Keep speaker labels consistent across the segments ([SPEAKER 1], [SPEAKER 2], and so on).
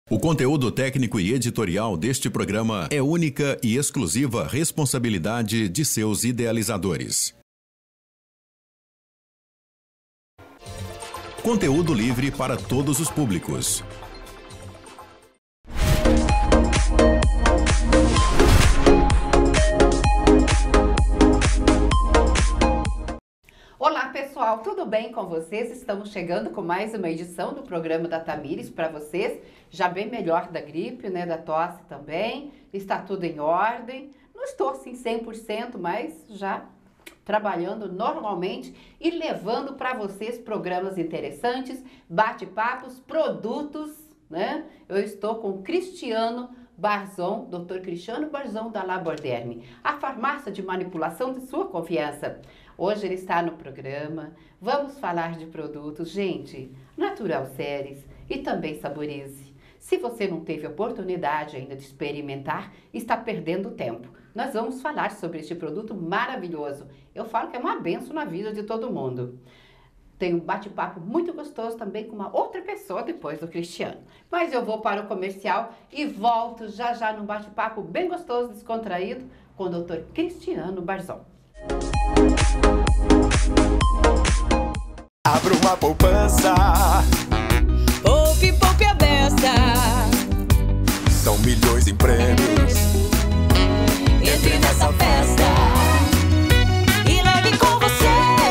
[SPEAKER 1] O conteúdo técnico e editorial deste programa é única e exclusiva responsabilidade de seus idealizadores. Conteúdo livre para todos os públicos.
[SPEAKER 2] Olá pessoal, tudo bem com vocês? Estamos chegando com mais uma edição do programa da Tamires para vocês, já bem melhor da gripe, né, da tosse também, está tudo em ordem, não estou assim 100%, mas já trabalhando normalmente e levando para vocês programas interessantes, bate-papos, produtos, né? Eu estou com o Cristiano Barzon, Dr. Cristiano Barzon da Laborderme, a farmácia de manipulação de sua confiança. Hoje ele está no programa, vamos falar de produtos, gente, Natural Séries e também Saborize. Se você não teve oportunidade ainda de experimentar, está perdendo tempo. Nós vamos falar sobre este produto maravilhoso. Eu falo que é uma benção na vida de todo mundo. Tem um bate-papo muito gostoso também com uma outra pessoa depois do Cristiano. Mas eu vou para o comercial e volto já já num bate-papo bem gostoso, descontraído, com o Dr. Cristiano Barzon.
[SPEAKER 3] Abra uma poupança.
[SPEAKER 4] Poupe, poupe a beça.
[SPEAKER 3] São milhões em prêmios.
[SPEAKER 4] Entre nessa festa e leve com você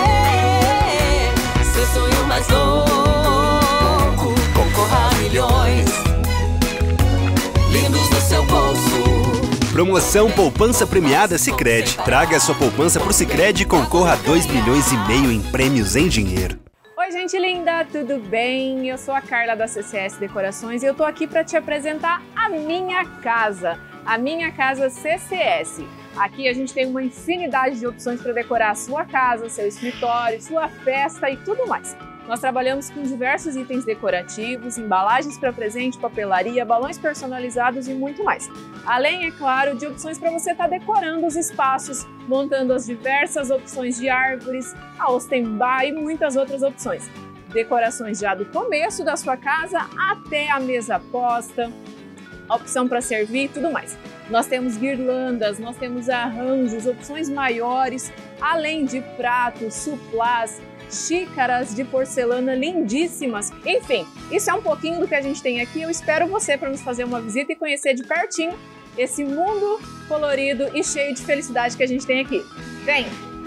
[SPEAKER 4] seu sonho mais louco. Concorra a milhões lindos no seu bolso.
[SPEAKER 5] Promoção Poupança Premiada Sicredi. Traga a sua poupança pro Sicredi e concorra a 2,5 milhões em prêmios em dinheiro.
[SPEAKER 6] Oi, gente linda, tudo bem? Eu sou a Carla da CCS Decorações e eu tô aqui para te apresentar a minha casa CCS. Aqui a gente tem uma infinidade de opções para decorar a sua casa, seu escritório, sua festa e tudo mais. Nós trabalhamos com diversos itens decorativos, embalagens para presente, papelaria, balões personalizados e muito mais. Além, é claro, de opções para você estar decorando os espaços, montando as diversas opções de árvores, a Ostenbar e muitas outras opções. Decorações já do começo da sua casa até a mesa posta, a opção para servir e tudo mais. Nós temos guirlandas, nós temos arranjos, opções maiores, além de pratos, suplás, xícaras de porcelana lindíssimas. Enfim, isso é um pouquinho do que a gente tem aqui. Eu espero você para nos fazer uma visita e conhecer de pertinho esse mundo colorido e cheio de felicidade que a gente tem aqui. Vem!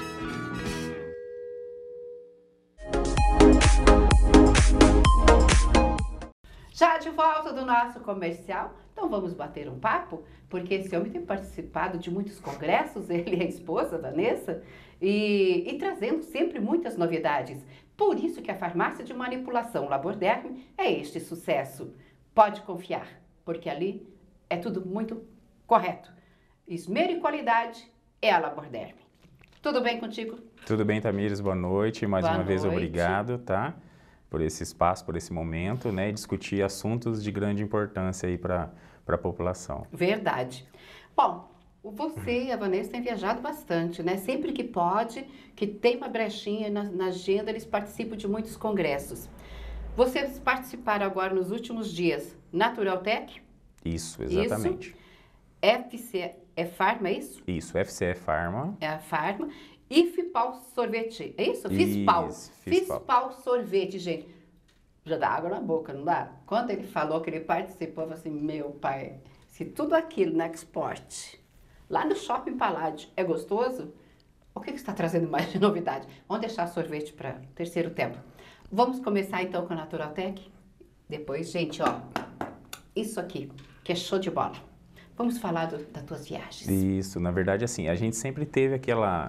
[SPEAKER 2] Já de volta do nosso comercial, então vamos bater um papo, porque esse homem tem participado de muitos congressos, ele e a esposa, Vanessa, e trazendo sempre muitas novidades. Por isso que a farmácia de manipulação Laborderme é este sucesso. Pode confiar, porque ali é tudo muito correto. Esmero e qualidade é a Laborderme. Tudo bem contigo?
[SPEAKER 7] Tudo bem, Tamires, boa noite. Mais uma vez, obrigado, tá? Por esse espaço, por esse momento, né? Discutir assuntos de grande importância aí para a população.
[SPEAKER 2] Verdade. Bom, você e a Vanessa têm viajado bastante, né? Sempre que pode, que tem uma brechinha na agenda, eles participam de muitos congressos. Vocês participaram agora nos últimos dias, Natural Tech?
[SPEAKER 7] Isso, exatamente.
[SPEAKER 2] Isso. FC é Farma, é isso?
[SPEAKER 7] Isso, FCE Farma.
[SPEAKER 2] É a Farma. E Fipal Sorvete, é isso? Fispal. Fispal Sorvete, gente. Já dá água na boca, não dá? Quando ele falou que ele participou, eu falei assim, meu pai, se tudo aquilo na Export, lá no Shopping Paládio, é gostoso, o que está trazendo mais de novidade? Vamos deixar sorvete para terceiro tempo. Vamos começar então com a Natural Tech? Depois, gente, ó, isso aqui, que é show de bola. Vamos falar das tuas viagens.
[SPEAKER 7] Isso, na verdade, assim, a gente sempre teve aquela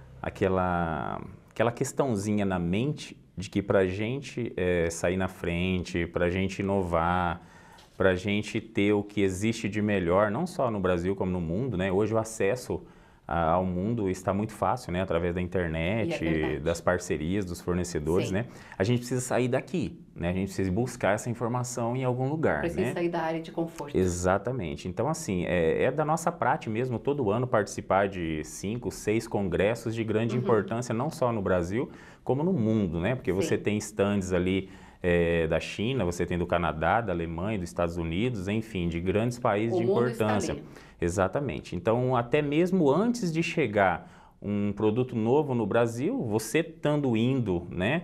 [SPEAKER 7] questãozinha na mente de que para a gente sair na frente, para a gente inovar, para a gente ter o que existe de melhor, não só no Brasil como no mundo, né? Hoje o acesso ao mundo está muito fácil, né? Através da internet, das parcerias, dos fornecedores, né? A gente precisa sair daqui, né? A gente precisa buscar essa informação em algum lugar,
[SPEAKER 2] precisa sair da área de conforto.
[SPEAKER 7] Exatamente. Então, assim, é da nossa prática mesmo, todo ano participar de 5, 6 congressos de grande importância, não só no Brasil, como no mundo, né? Porque você tem stands ali da China, você tem do Canadá, da Alemanha, dos Estados Unidos, enfim, de grandes países de importância. Exatamente. Então, até mesmo antes de chegar um produto novo no Brasil, você estando indo, né,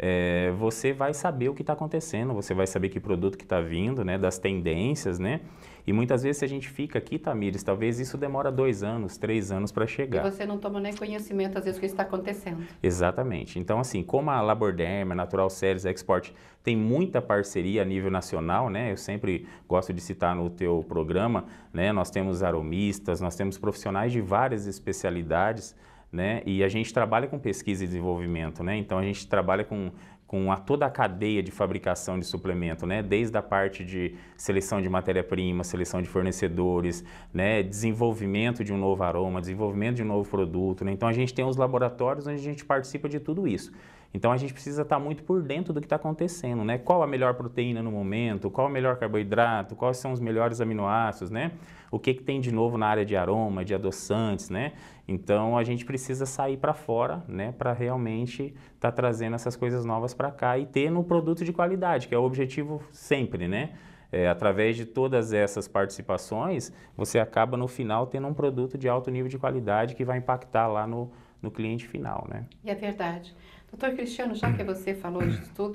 [SPEAKER 7] você vai saber o que está acontecendo, você vai saber que produto que está vindo, né, das tendências, né? E muitas vezes se a gente fica aqui, Tamires, talvez isso demora 2 anos, 3 anos para chegar.
[SPEAKER 2] E você não toma nem conhecimento, às vezes, do que está acontecendo.
[SPEAKER 7] Exatamente. Então, assim, como a Laborderma, Natural Ceres, Export tem muita parceria a nível nacional, né? Eu sempre gosto de citar no teu programa, né? Nós temos aromistas, nós temos profissionais de várias especialidades, né? E a gente trabalha com pesquisa e desenvolvimento, né? Então, a gente trabalha com toda a cadeia de fabricação de suplemento, né? Desde a parte de seleção de matéria-prima, seleção de fornecedores, né? Desenvolvimento de um novo aroma, desenvolvimento de um novo produto, né? Então a gente tem os laboratórios onde a gente participa de tudo isso. Então a gente precisa estar muito por dentro do que está acontecendo, né? Qual a melhor proteína no momento, qual o melhor carboidrato, quais são os melhores aminoácidos, né? O que tem de novo na área de aroma, de adoçantes, né? Então a gente precisa sair para fora, né? Para realmente estar trazendo essas coisas novas para cá e ter no produto de qualidade, que é o objetivo sempre, né? Através de todas essas participações, você acaba no final tendo um produto de alto nível de qualidade que vai impactar lá no cliente final, né?
[SPEAKER 2] E é verdade. Doutor Cristiano, já que você falou disso tudo,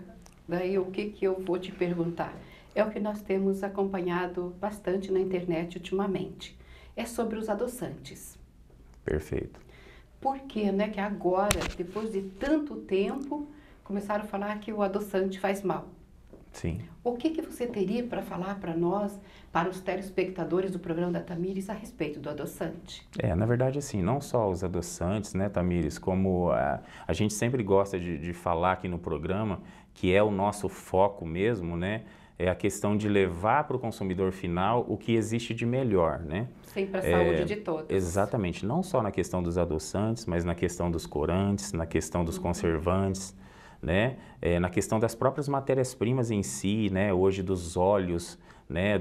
[SPEAKER 2] daí o que eu vou te perguntar? É o que nós temos acompanhado bastante na internet ultimamente. É sobre os adoçantes.
[SPEAKER 7] Perfeito.
[SPEAKER 2] Por que, né, que agora, depois de tanto tempo, começaram a falar que o adoçante faz mal?
[SPEAKER 7] Sim.
[SPEAKER 2] O que você teria para falar para nós, para os telespectadores do programa da Tamires, a respeito do adoçante?
[SPEAKER 7] Na verdade, assim, não só os adoçantes, né, Tamires, como a gente sempre gosta de falar aqui no programa, que é o nosso foco mesmo, né, é a questão de levar para o consumidor final o que existe de melhor, né?
[SPEAKER 2] Sim, para a saúde de todos.
[SPEAKER 7] Exatamente, não só na questão dos adoçantes, mas na questão dos corantes, na questão dos conservantes, né? Na questão das próprias matérias-primas em si, né? Hoje dos óleos, né?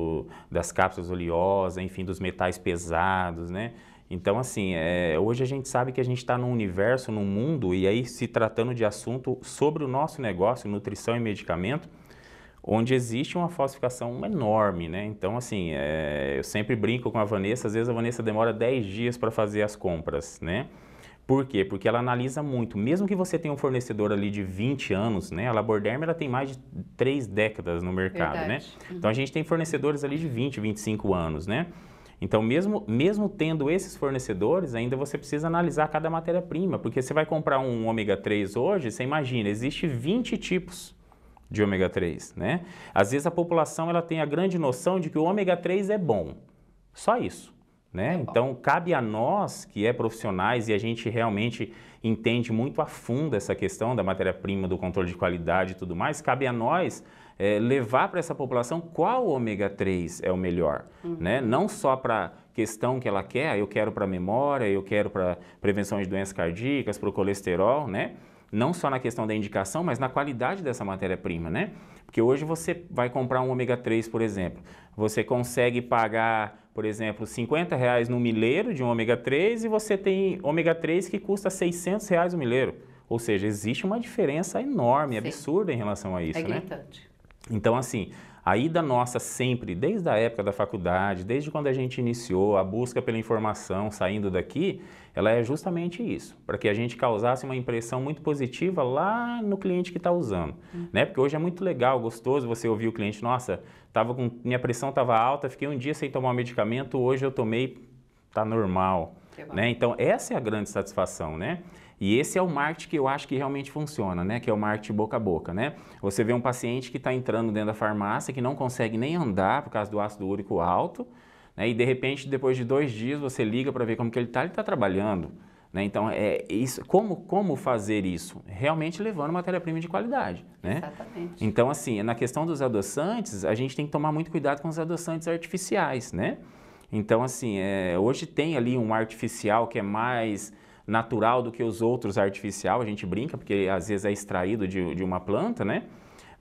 [SPEAKER 7] Das cápsulas oleosas, enfim, dos metais pesados, né? Então, assim, hoje a gente sabe que a gente está num universo, num mundo, e aí se tratando de assunto sobre o nosso negócio, nutrição e medicamento, onde existe uma falsificação enorme, né? Então, assim, eu sempre brinco com a Vanessa, às vezes a Vanessa demora 10 dias para fazer as compras, né? Por quê? Porque ela analisa muito. Mesmo que você tenha um fornecedor ali de 20 anos, né? A Laborderma, ela tem mais de 3 décadas no mercado, né? Então, a gente tem fornecedores ali de 20, 25 anos, né? Então, mesmo tendo esses fornecedores, ainda você precisa analisar cada matéria-prima, porque você vai comprar um ômega 3 hoje, você imagina, existe 20 tipos de ômega 3, né? Às vezes a população ela tem a grande noção de que o ômega 3 é bom, só isso, né? Então cabe a nós que profissionais e a gente realmente entende muito a fundo essa questão da matéria-prima, do controle de qualidade e tudo mais, cabe a nós levar para essa população qual ômega 3 é o melhor, né? Não só para questão que ela quer, eu quero para memória, eu quero para prevenção de doenças cardíacas, para o colesterol, né? Não só na questão da indicação, mas na qualidade dessa matéria-prima, né? Porque hoje você vai comprar um ômega 3, por exemplo, você consegue pagar, por exemplo, R$50 no milheiro de um ômega 3 e você tem ômega 3 que custa R$600 o milheiro. Ou seja, existe uma diferença enorme, absurda em relação a isso, né?
[SPEAKER 2] Gritante.
[SPEAKER 7] Então, assim, a ida nossa sempre, desde a época da faculdade, desde quando a gente iniciou a busca pela informação, saindo daqui, ela é justamente isso, para que a gente causasse uma impressão muito positiva lá no cliente que está usando, né? Porque hoje é muito legal, gostoso você ouvir o cliente, nossa, minha pressão estava alta, fiquei um dia sem tomar um medicamento, hoje eu tomei, tá normal, né? Então, essa é a grande satisfação, né? E esse é o marketing que eu acho que realmente funciona, né? Que é o marketing boca a boca, né? Você vê um paciente que está entrando dentro da farmácia, que não consegue nem andar por causa do ácido úrico alto, né? E de repente, depois de 2 dias, você liga para ver como que ele está trabalhando, né? Então, isso, como fazer isso? Realmente levando matéria-prima de qualidade, né?
[SPEAKER 2] Exatamente.
[SPEAKER 7] Então, assim, na questão dos adoçantes, a gente tem que tomar muito cuidado com os adoçantes artificiais, né? Então, assim, hoje tem ali um artificial que é mais natural do que os outros artificial, a gente brinca, porque às vezes é extraído de uma planta, né?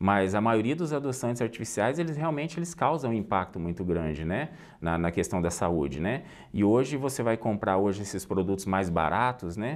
[SPEAKER 7] Mas a maioria dos adoçantes artificiais, eles realmente causam um impacto muito grande, né? Na questão da saúde, né? E hoje você vai comprar esses produtos mais baratos, né?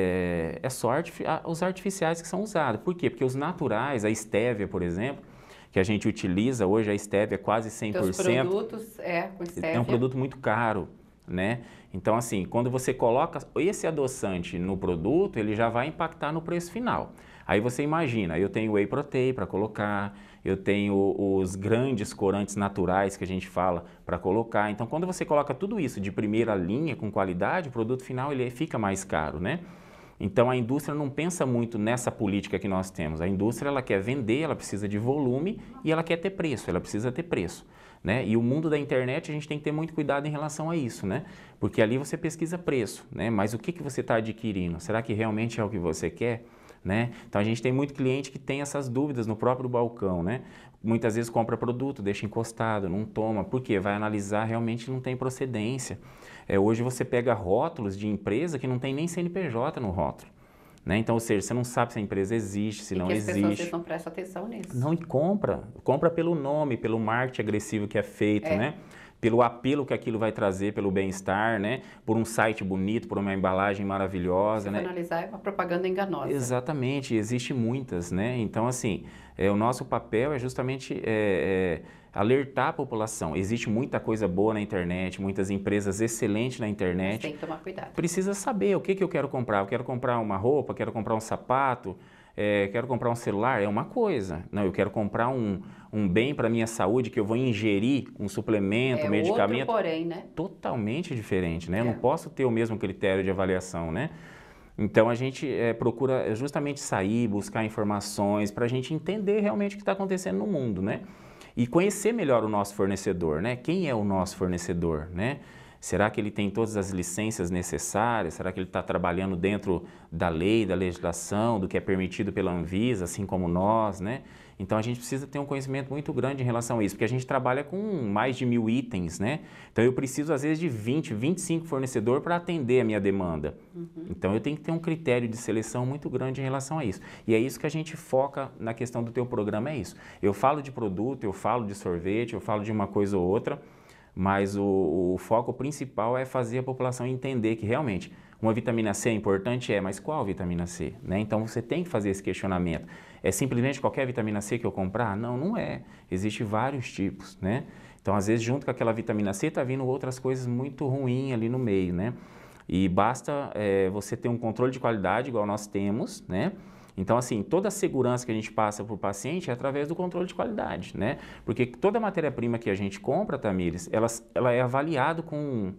[SPEAKER 7] É só os artificiais que são usados. Por quê? Porque os naturais, a estévia, por exemplo, que a gente utiliza hoje, a estévia é quase 100%.
[SPEAKER 2] Os produtos com estévia.
[SPEAKER 7] É um produto muito caro, né? Então, assim, quando você coloca esse adoçante no produto, ele já vai impactar no preço final. Aí você imagina, eu tenho whey protein para colocar, eu tenho os grandes corantes naturais que a gente fala para colocar. Então, quando você coloca tudo isso de primeira linha, com qualidade, o produto final ele fica mais caro, né? Então, a indústria não pensa muito nessa política que nós temos. A indústria, ela quer vender, ela precisa de volume e ela quer ter preço, ela precisa ter preço, né? E o mundo da internet, a gente tem que ter muito cuidado em relação a isso, né? Porque ali você pesquisa preço, né? Mas o que você está adquirindo? Será que realmente é o que você quer? Né? Então a gente tem muito cliente que tem essas dúvidas no próprio balcão, né? Muitas vezes compra produto, deixa encostado, não toma, por quê? Vai analisar, realmente não tem procedência. Hoje você pega rótulos de empresa que não tem nem CNPJ no rótulo, né? Então, ou seja, você não sabe se a empresa existe, se não existe.
[SPEAKER 2] As pessoas não prestam atenção nisso.
[SPEAKER 7] Não, e compra pelo nome, pelo marketing agressivo que é feito, né? Pelo apelo que aquilo vai trazer, pelo bem-estar, né? Por um site bonito, por uma embalagem maravilhosa, né?
[SPEAKER 2] Analisar é uma propaganda enganosa.
[SPEAKER 7] Exatamente, existe muitas, né? Então, assim, o nosso papel é justamente alertar a população. Existe muita coisa boa na internet, muitas empresas excelentes na internet.
[SPEAKER 2] Mas tem que tomar cuidado.
[SPEAKER 7] Precisa saber o que eu quero comprar. Eu quero comprar uma roupa, quero comprar um sapato, quero comprar um celular, é uma coisa. Não, eu quero comprar um bem para a minha saúde, que eu vou ingerir um suplemento, medicamento.
[SPEAKER 2] Outro porém, né?
[SPEAKER 7] Totalmente diferente, né? Eu não posso ter o mesmo critério de avaliação, né? Então, a gente procura justamente sair, buscar informações para a gente entender realmente o que está acontecendo no mundo, né? E conhecer melhor o nosso fornecedor, né? Quem é o nosso fornecedor, né? Será que ele tem todas as licenças necessárias? Será que ele está trabalhando dentro da lei, da legislação, do que é permitido pela Anvisa, assim como nós, né? Então, a gente precisa ter um conhecimento muito grande em relação a isso, porque a gente trabalha com mais de 1000 itens, né? Então, eu preciso, às vezes, de 20, 25 fornecedores para atender a minha demanda. Então, eu tenho que ter um critério de seleção muito grande em relação a isso. E é isso que a gente foca na questão do teu programa, é isso. Eu falo de produto, eu falo de sorvete, eu falo de uma coisa ou outra, mas o foco principal é fazer a população entender que realmente uma vitamina C é importante, mas qual vitamina C? Né? Então você tem que fazer esse questionamento. É simplesmente qualquer vitamina C que eu comprar? Não, não é. Existem vários tipos, né? Então às vezes junto com aquela vitamina C está vindo outras coisas muito ruins ali no meio, né? E basta você ter um controle de qualidade igual nós temos, né? Então, assim, toda a segurança que a gente passa para o paciente é através do controle de qualidade, né? Porque toda matéria-prima que a gente compra, Tamires, ela é avaliada com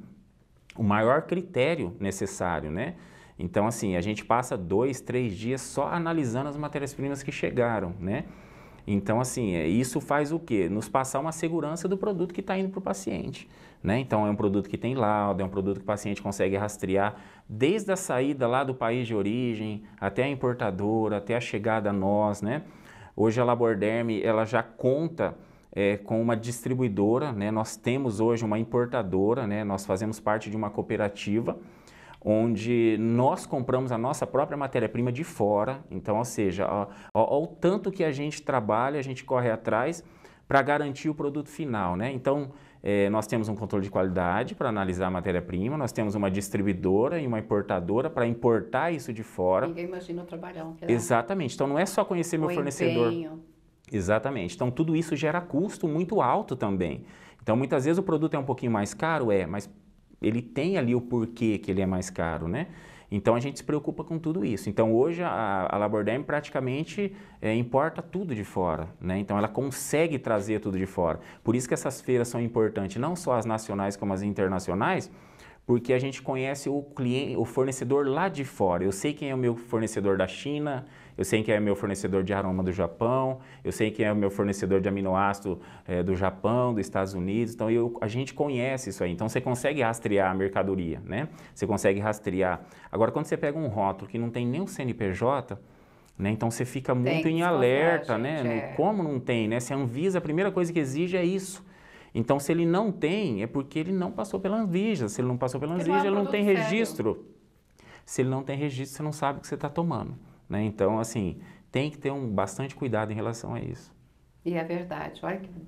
[SPEAKER 7] o maior critério necessário, né? Então, assim, a gente passa 2, 3 dias só analisando as matérias-primas que chegaram, né? Então, assim, isso faz o quê? Nos passar uma segurança do produto que está indo para o paciente, né? Então, é um produto que tem laudo, é um produto que o paciente consegue rastrear desde a saída lá do país de origem, até a importadora, até a chegada a nós, né? Hoje a Laborderm, ela já conta com uma distribuidora, né? Nós temos hoje uma importadora, né? Nós fazemos parte de uma cooperativa, onde nós compramos a nossa própria matéria-prima de fora. Então, ou seja, o tanto que a gente trabalha, a gente corre atrás para garantir o produto final, né? Então, nós temos um controle de qualidade para analisar a matéria-prima, nós temos uma distribuidora e uma importadora para importar isso de fora.
[SPEAKER 2] Ninguém imagina o trabalhão.
[SPEAKER 7] Exatamente. Então, não é só conhecer meu fornecedor.
[SPEAKER 2] Empenho.
[SPEAKER 7] Exatamente. Então, tudo isso gera custo muito alto também. Então, muitas vezes o produto é um pouquinho mais caro, mas ele tem ali o porquê que ele é mais caro, né? Então, a gente se preocupa com tudo isso. Então, hoje, a Laborderm praticamente importa tudo de fora, né? Então, ela consegue trazer tudo de fora. Por isso que essas feiras são importantes, não só as nacionais como as internacionais, porque a gente conhece o cliente, o fornecedor lá de fora. Eu sei quem é o meu fornecedor da China, eu sei quem é o meu fornecedor de aroma do Japão, eu sei quem é o meu fornecedor de aminoácido do Japão, dos Estados Unidos. Então, a gente conhece isso aí. Então, você consegue rastrear a mercadoria, né? Você consegue rastrear. Agora, quando você pega um rótulo que não tem nem o CNPJ, né? Então, você fica muito em alerta, né? Como não tem, né? Se a Anvisa, a primeira coisa que exige é isso. Então, se ele não tem, é porque ele não passou pela Anvisa. Se ele não passou pela Anvisa, ele não tem registro. Se ele não tem registro, você não sabe o que você está tomando, né? Então, assim, tem que ter bastante cuidado em relação a isso.
[SPEAKER 2] E é verdade. Olha que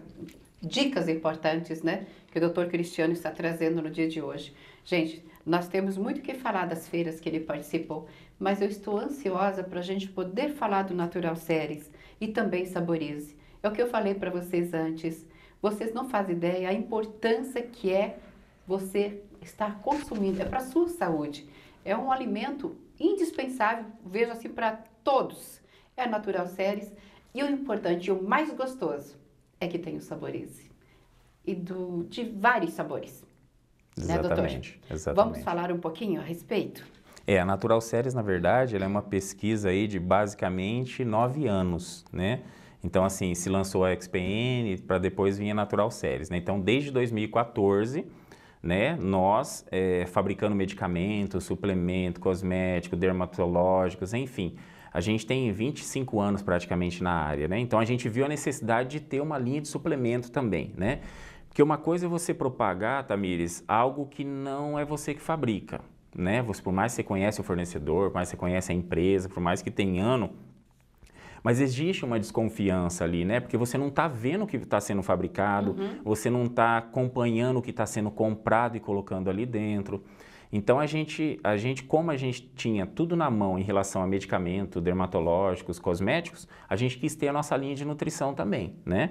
[SPEAKER 2] dicas importantes, né? Que o Dr. Cristiano está trazendo no dia de hoje. Gente, nós temos muito que falar das feiras que ele participou, mas eu estou ansiosa para a gente poder falar do Natural Series e também Saborize. É o que eu falei para vocês antes. Vocês não fazem ideia a importância que é você estar consumindo. É para a sua saúde. É um alimento indispensável, vejo assim, para todos. É a Natural Series. E o importante, e o mais gostoso, é que tem o Saborize. E de vários sabores.
[SPEAKER 7] Exatamente,
[SPEAKER 2] né,
[SPEAKER 7] exatamente.
[SPEAKER 2] Vamos falar um pouquinho a respeito?
[SPEAKER 7] A Natural Series, na verdade, ela é uma pesquisa aí de basicamente 9 anos, né? Então, assim, se lançou a XPN, para depois vir a Natural Series, né? Então, desde 2014, né, nós, fabricando medicamentos, suplemento, cosmético, dermatológicos, enfim, a gente tem 25 anos praticamente na área, né? Então, a gente viu a necessidade de ter uma linha de suplemento também, né? Porque uma coisa é você propagar, Tamires, algo que não é você que fabrica, né? Por mais que você conhece o fornecedor, por mais que você conhece a empresa, por mais que tenha ano, mas existe uma desconfiança ali, né? Porque você não está vendo o que está sendo fabricado, você não está acompanhando o que está sendo comprado e colocando ali dentro. Então, como a gente tinha tudo na mão em relação a medicamentos, dermatológicos, cosméticos, a gente quis ter a nossa linha de nutrição também, né?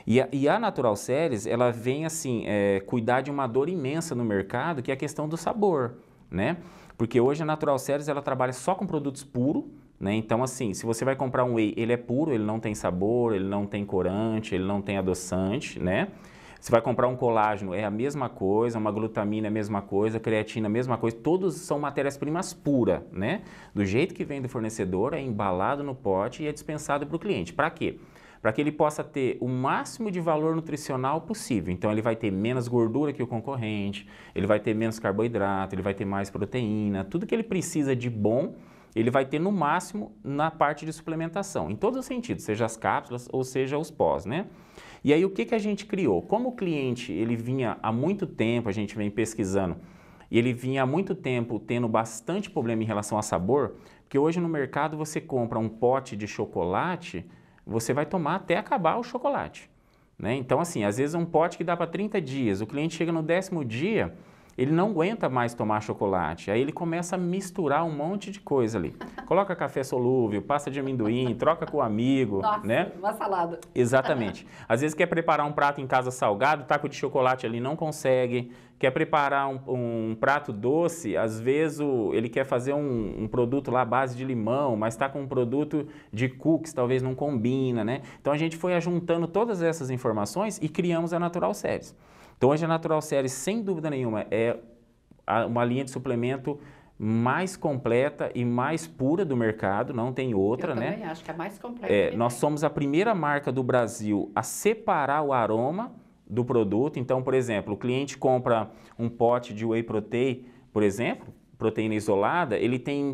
[SPEAKER 7] E a Natural Series, ela vem, assim, cuidar de uma dor imensa no mercado, que é a questão do sabor, né? Porque hoje a Natural Series, ela trabalha só com produtos puros, né? Então, assim, se você vai comprar um whey, ele é puro, ele não tem sabor, ele não tem corante, ele não tem adoçante, né? Você vai comprar um colágeno, é a mesma coisa, uma glutamina é a mesma coisa, creatina é a mesma coisa, todos são matérias-primas puras, né? Do jeito que vem do fornecedor, é embalado no pote e é dispensado para o cliente. Para quê? Para que ele possa ter o máximo de valor nutricional possível. Então, ele vai ter menos gordura que o concorrente, ele vai ter menos carboidrato, ele vai ter mais proteína, tudo que ele precisa de bom, ele vai ter no máximo na parte de suplementação, em todos os sentidos, seja as cápsulas ou seja os pós, né? E aí o que a gente criou? Como o cliente, ele vinha há muito tempo, a gente vem pesquisando, e ele vinha há muito tempo tendo bastante problema em relação a sabor, porque hoje no mercado você compra um pote de chocolate, você vai tomar até acabar o chocolate, né? Então assim, às vezes um pote que dá para 30 dias, o cliente chega no 10º dia, ele não aguenta mais tomar chocolate, aí ele começa a misturar um monte de coisa ali. Coloca café solúvel, pasta de amendoim, troca com o amigo,
[SPEAKER 2] Nossa,
[SPEAKER 7] né?
[SPEAKER 2] uma salada.
[SPEAKER 7] Exatamente. Às vezes quer preparar um prato em casa salgado, taco de chocolate ali, não consegue. Quer preparar um prato doce, às vezes ele quer fazer um produto lá à base de limão, mas está com um produto de cookies, talvez não combina, né? Então a gente foi ajuntando todas essas informações e criamos a Natural Series. Então, hoje a Natural Series, sem dúvida nenhuma, é uma linha de suplemento mais completa e mais pura do mercado, não tem outra, né?
[SPEAKER 2] Eu também acho que é mais completa.
[SPEAKER 7] Nós somos a primeira marca do Brasil a separar o aroma do produto. Então, por exemplo, o cliente compra um pote de whey protein, por exemplo, proteína isolada, ele tem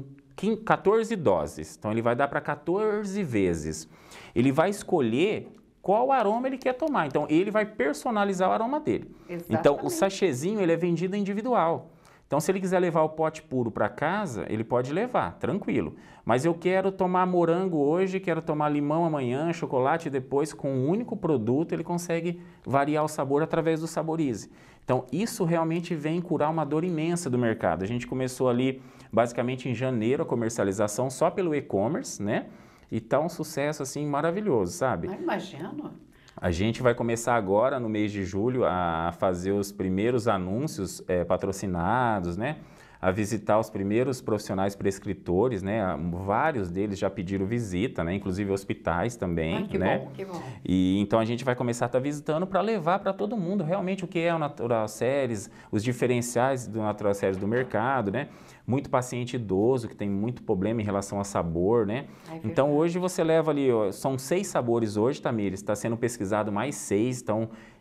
[SPEAKER 7] 14 doses. Então, ele vai dar para 14 vezes. Ele vai escolher qual aroma ele quer tomar. Então, ele vai personalizar o aroma dele.
[SPEAKER 2] Exatamente.
[SPEAKER 7] Então, o sachêzinho, ele é vendido individual. Então, se ele quiser levar o pote puro para casa, ele pode levar, tranquilo. Mas eu quero tomar morango hoje, quero tomar limão amanhã, chocolate depois, com um único produto, ele consegue variar o sabor através do Saborize. Então, isso realmente vem curar uma dor imensa do mercado. A gente começou ali, basicamente, em janeiro, a comercialização só pelo e-commerce, né? E tá um sucesso, assim, maravilhoso, sabe?
[SPEAKER 2] Não imagino.
[SPEAKER 7] A gente vai começar agora, no mês de julho, a fazer os primeiros anúncios patrocinados, né? A visitar os primeiros profissionais prescritores, né? Vários deles já pediram visita, né? Inclusive hospitais também,
[SPEAKER 2] que
[SPEAKER 7] né?
[SPEAKER 2] bom, que bom.
[SPEAKER 7] E então a gente vai começar a estar visitando para levar para todo mundo realmente o que é o Natural Series, os diferenciais do Natural Series do mercado, né? Muito paciente idoso que tem muito problema em relação a sabor, né? Então hoje você leva ali, ó, são 6 sabores hoje, Tamires, está sendo pesquisado mais 6, então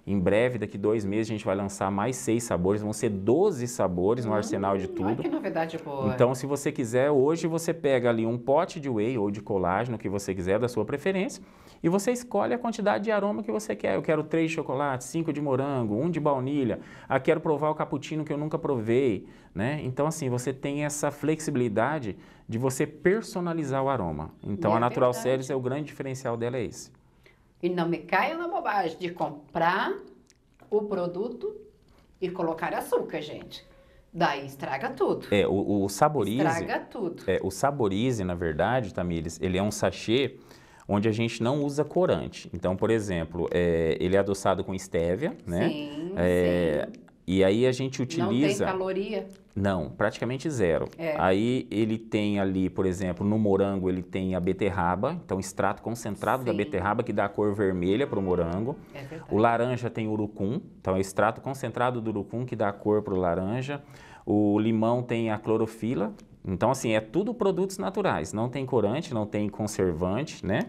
[SPEAKER 7] Em breve, daqui 2 meses, a gente vai lançar mais 6 sabores, vão ser 12 sabores no arsenal de tudo.
[SPEAKER 2] Olha que novidade boa.
[SPEAKER 7] Então, se você quiser, hoje você pega ali um pote de whey ou de colágeno, que você quiser, da sua preferência, e você escolhe a quantidade de aroma que você quer. Eu quero 3 de chocolate, 5 de morango, 1 de baunilha. Ah, quero provar o cappuccino que eu nunca provei, né? Então, assim, você tem essa flexibilidade de você personalizar o aroma. Então,
[SPEAKER 2] É
[SPEAKER 7] a Natural
[SPEAKER 2] verdade.
[SPEAKER 7] Series, o grande diferencial dela é esse.
[SPEAKER 2] E não me caia na bobagem de comprar o produto e colocar açúcar, gente. Daí estraga tudo.
[SPEAKER 7] O Saborize...
[SPEAKER 2] Estraga tudo.
[SPEAKER 7] O Saborize, na verdade, Tamires, ele é um sachê onde a gente não usa corante. Então, por exemplo, ele é adoçado com estévia, né?
[SPEAKER 2] Sim, sim.
[SPEAKER 7] E aí a gente utiliza...
[SPEAKER 2] Não tem caloria.
[SPEAKER 7] Não, praticamente zero.
[SPEAKER 2] É.
[SPEAKER 7] Aí ele tem ali, por exemplo, no morango ele tem a beterraba, então extrato concentrado da
[SPEAKER 2] Sim.
[SPEAKER 7] beterraba que dá a cor vermelha para o morango.
[SPEAKER 2] É verdade.
[SPEAKER 7] O laranja tem urucum, então é extrato concentrado do urucum que dá a cor para o laranja. O limão tem a clorofila. Então, assim, é tudo produtos naturais, não tem corante, não tem conservante, né?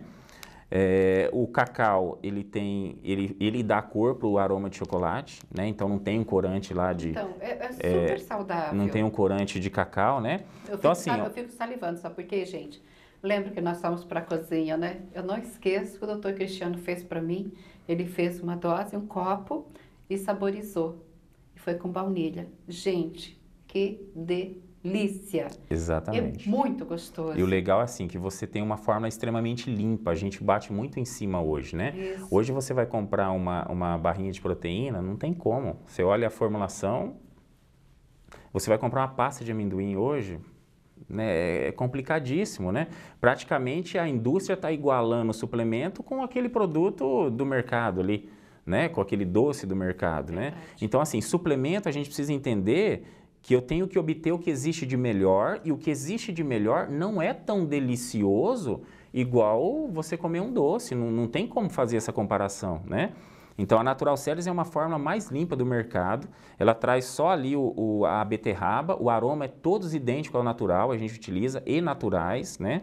[SPEAKER 7] O cacau, ele dá cor para o aroma de chocolate, né? Então não tem um corante lá de...
[SPEAKER 2] Então, é super saudável.
[SPEAKER 7] Não tem um corante de cacau, né? Então, assim,
[SPEAKER 2] eu fico salivando, sabe por quê, gente? Lembra que nós fomos para a cozinha, né? Eu não esqueço o que o doutor Cristiano fez para mim. Ele fez uma dose, um copo e saborizou. E foi com baunilha. Gente, que delícia!
[SPEAKER 7] Exatamente.
[SPEAKER 2] É muito gostoso.
[SPEAKER 7] E o legal é assim, que você tem uma fórmula extremamente limpa, a gente bate muito em cima hoje, né?
[SPEAKER 2] Isso.
[SPEAKER 7] Hoje você vai comprar uma barrinha de proteína, não tem como. Você olha a formulação, você vai comprar uma pasta de amendoim hoje, né? É complicadíssimo, né? Praticamente a indústria está igualando o suplemento com aquele produto do mercado ali, né? Com aquele doce do mercado, né? Então, assim, suplemento a gente precisa entender que eu tenho que obter o que existe de melhor, e o que existe de melhor não é tão delicioso igual você comer um doce, não tem como fazer essa comparação, né? Então a Natural Series é uma fórmula mais limpa do mercado, ela traz só ali a beterraba, o aroma é todos idêntico ao natural, a gente utiliza, e naturais, né?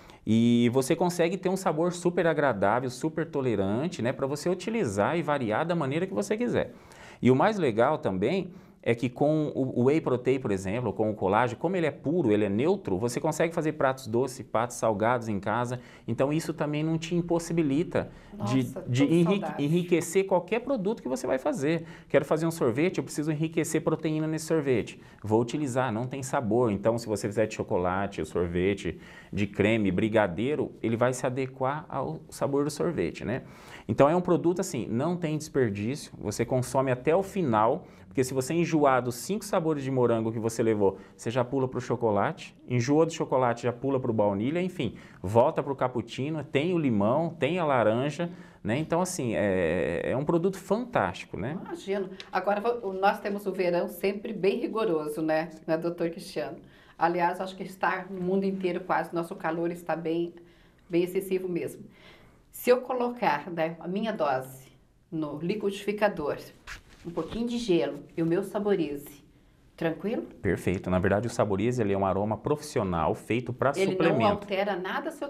[SPEAKER 7] E você consegue ter um sabor super agradável, super tolerante, né? Para você utilizar e variar da maneira que você quiser. E o mais legal também é que com o whey protein, por exemplo, ou com o colágeno, como ele é puro, ele é neutro, você consegue fazer pratos doces, pratos salgados em casa. Então isso também não te impossibilita de enriquecer qualquer produto que você vai fazer. Quero fazer um sorvete, eu preciso enriquecer proteína nesse sorvete. Vou utilizar, não tem sabor. Então se você fizer de chocolate, o sorvete de creme, brigadeiro, ele vai se adequar ao sabor do sorvete, né? Então é um produto assim, não tem desperdício, você consome até o final, porque se você enjoar dos 5 sabores de morango que você levou, você já pula para o chocolate, enjoa do chocolate, já pula para o baunilha, enfim, volta para o cappuccino, tem o limão, tem a laranja, né? Então assim, é um produto fantástico, né?
[SPEAKER 2] Imagino. Agora, nós temos o verão sempre bem rigoroso, né, doutor Cristiano? Aliás, acho que está no mundo inteiro quase, nosso calor está bem excessivo mesmo. Se eu colocar, né, a minha dose no liquidificador, um pouquinho de gelo e o meu Saborize, tranquilo?
[SPEAKER 7] Perfeito. Na verdade, o Saborize ele é um aroma profissional feito para suplemento.
[SPEAKER 2] Ele não altera nada se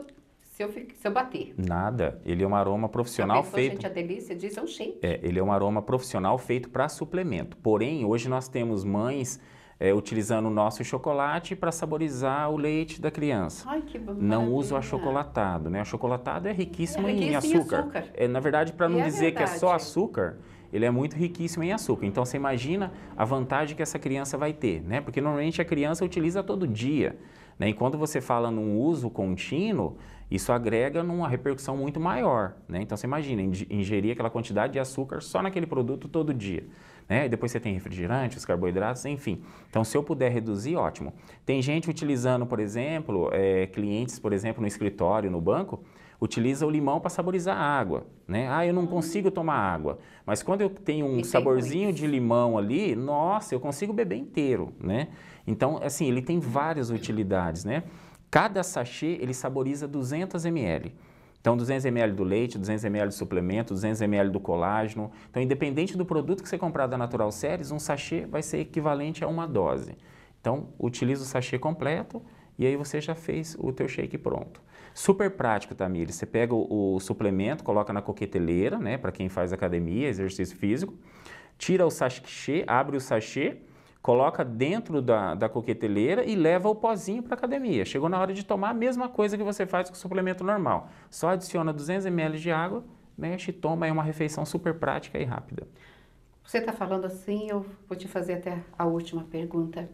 [SPEAKER 2] eu bater.
[SPEAKER 7] Nada. Ele é um aroma profissional feito...
[SPEAKER 2] Gente, a delícia disso é um shake.
[SPEAKER 7] Ele é um aroma profissional feito para suplemento. Porém, hoje nós temos mães utilizando o nosso chocolate para saborizar o leite da criança.
[SPEAKER 2] Ai, que maravilha.
[SPEAKER 7] Não usa o achocolatado, né? O achocolatado é riquíssimo em açúcar. Na verdade, para não dizer que é só açúcar, ele é muito riquíssimo em açúcar. Então, você imagina a vantagem que essa criança vai ter, né? Porque normalmente a criança utiliza todo dia, né? E quando você fala num uso contínuo, isso agrega numa repercussão muito maior, né? Então, você imagina ingerir aquela quantidade de açúcar só naquele produto todo dia, né? E depois você tem refrigerante, os carboidratos, enfim. Então, se eu puder reduzir, ótimo. Tem gente utilizando, por exemplo, clientes, por exemplo, no escritório, no banco, utiliza o limão para saborizar a água, né? Ah, eu não consigo tomar água, mas quando eu tenho um saborzinho de limão ali, nossa, eu consigo beber inteiro, né? Então, assim, ele tem várias utilidades, né? Cada sachê, ele saboriza 200 ml. Então, 200 ml do leite, 200 ml de suplemento, 200 ml do colágeno. Então, independente do produto que você comprar da Natural Series, um sachê vai ser equivalente a uma dose. Então, utiliza o sachê completo e aí você já fez o teu shake pronto. Super prático, Tamires. Você pega o suplemento, coloca na coqueteleira, né, para quem faz academia, exercício físico, tira o sachê, abre o sachê, coloca dentro da coqueteleira e leva o pozinho para academia. Chegou na hora de tomar a mesma coisa que você faz com o suplemento normal. Só adiciona 200 ml de água, mexe e toma. É uma refeição super prática e rápida.
[SPEAKER 2] Você está falando assim, eu vou te fazer até a última pergunta.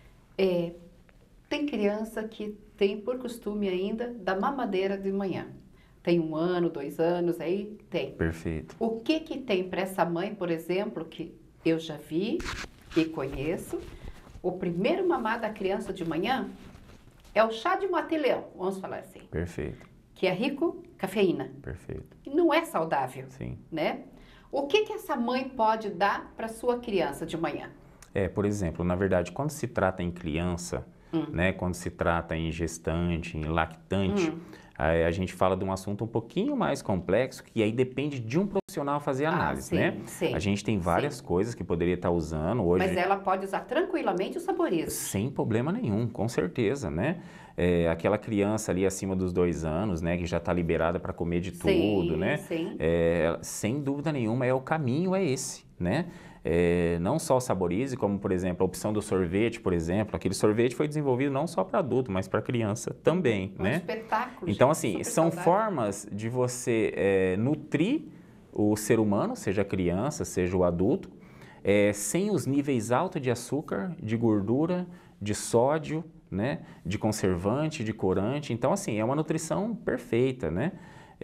[SPEAKER 2] Tem criança que tem por costume ainda da mamadeira de manhã. Tem 1 ano, 2 anos, aí tem.
[SPEAKER 7] Perfeito.
[SPEAKER 2] O que tem para essa mãe, por exemplo, que eu já vi e conheço, o primeiro mamar da criança de manhã é o chá de mate-leão, vamos falar assim.
[SPEAKER 7] Perfeito.
[SPEAKER 2] Que é rico em cafeína.
[SPEAKER 7] Perfeito.
[SPEAKER 2] E não é saudável,
[SPEAKER 7] Sim.
[SPEAKER 2] né? O que essa mãe pode dar para sua criança de manhã?
[SPEAKER 7] Por exemplo, na verdade, quando se trata em criança, né, quando se trata em gestante, em lactante, a gente fala de um assunto um pouquinho mais complexo, que aí depende de um profissional fazer análise,
[SPEAKER 2] sim,
[SPEAKER 7] né?
[SPEAKER 2] sim,
[SPEAKER 7] a gente tem várias coisas que poderia estar usando hoje.
[SPEAKER 2] Mas ela pode usar tranquilamente o Saboriza.
[SPEAKER 7] Sem problema nenhum, com certeza, né? Aquela criança ali acima dos 2 anos, né, que já está liberada para comer de tudo, né?
[SPEAKER 2] Sim.
[SPEAKER 7] Sem dúvida nenhuma, o caminho é esse, né? Não só o Saborize, como, por exemplo, a opção do sorvete, por exemplo. Aquele sorvete foi desenvolvido não só para adulto, mas para criança também, né?
[SPEAKER 2] Espetáculo.
[SPEAKER 7] Então,
[SPEAKER 2] gente,
[SPEAKER 7] assim, são
[SPEAKER 2] saudável.
[SPEAKER 7] formas de você nutrir o ser humano, seja a criança, seja o adulto, sem os níveis altos de açúcar, de gordura, de sódio, né? De conservante, de corante. Então, assim, é uma nutrição perfeita, né?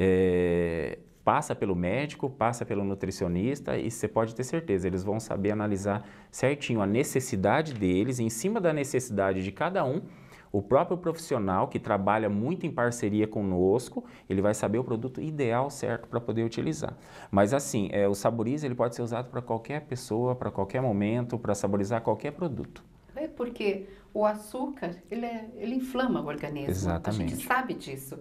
[SPEAKER 7] Passa pelo médico, passa pelo nutricionista e você pode ter certeza, eles vão saber analisar certinho a necessidade deles, em cima da necessidade de cada um, o próprio profissional que trabalha muito em parceria conosco, ele vai saber o produto ideal certo para poder utilizar. Mas assim, o Saboriza ele pode ser usado para qualquer pessoa, para qualquer momento, para saborizar qualquer produto.
[SPEAKER 2] Porque o açúcar, ele inflama o organismo.
[SPEAKER 7] Exatamente.
[SPEAKER 2] A gente sabe disso.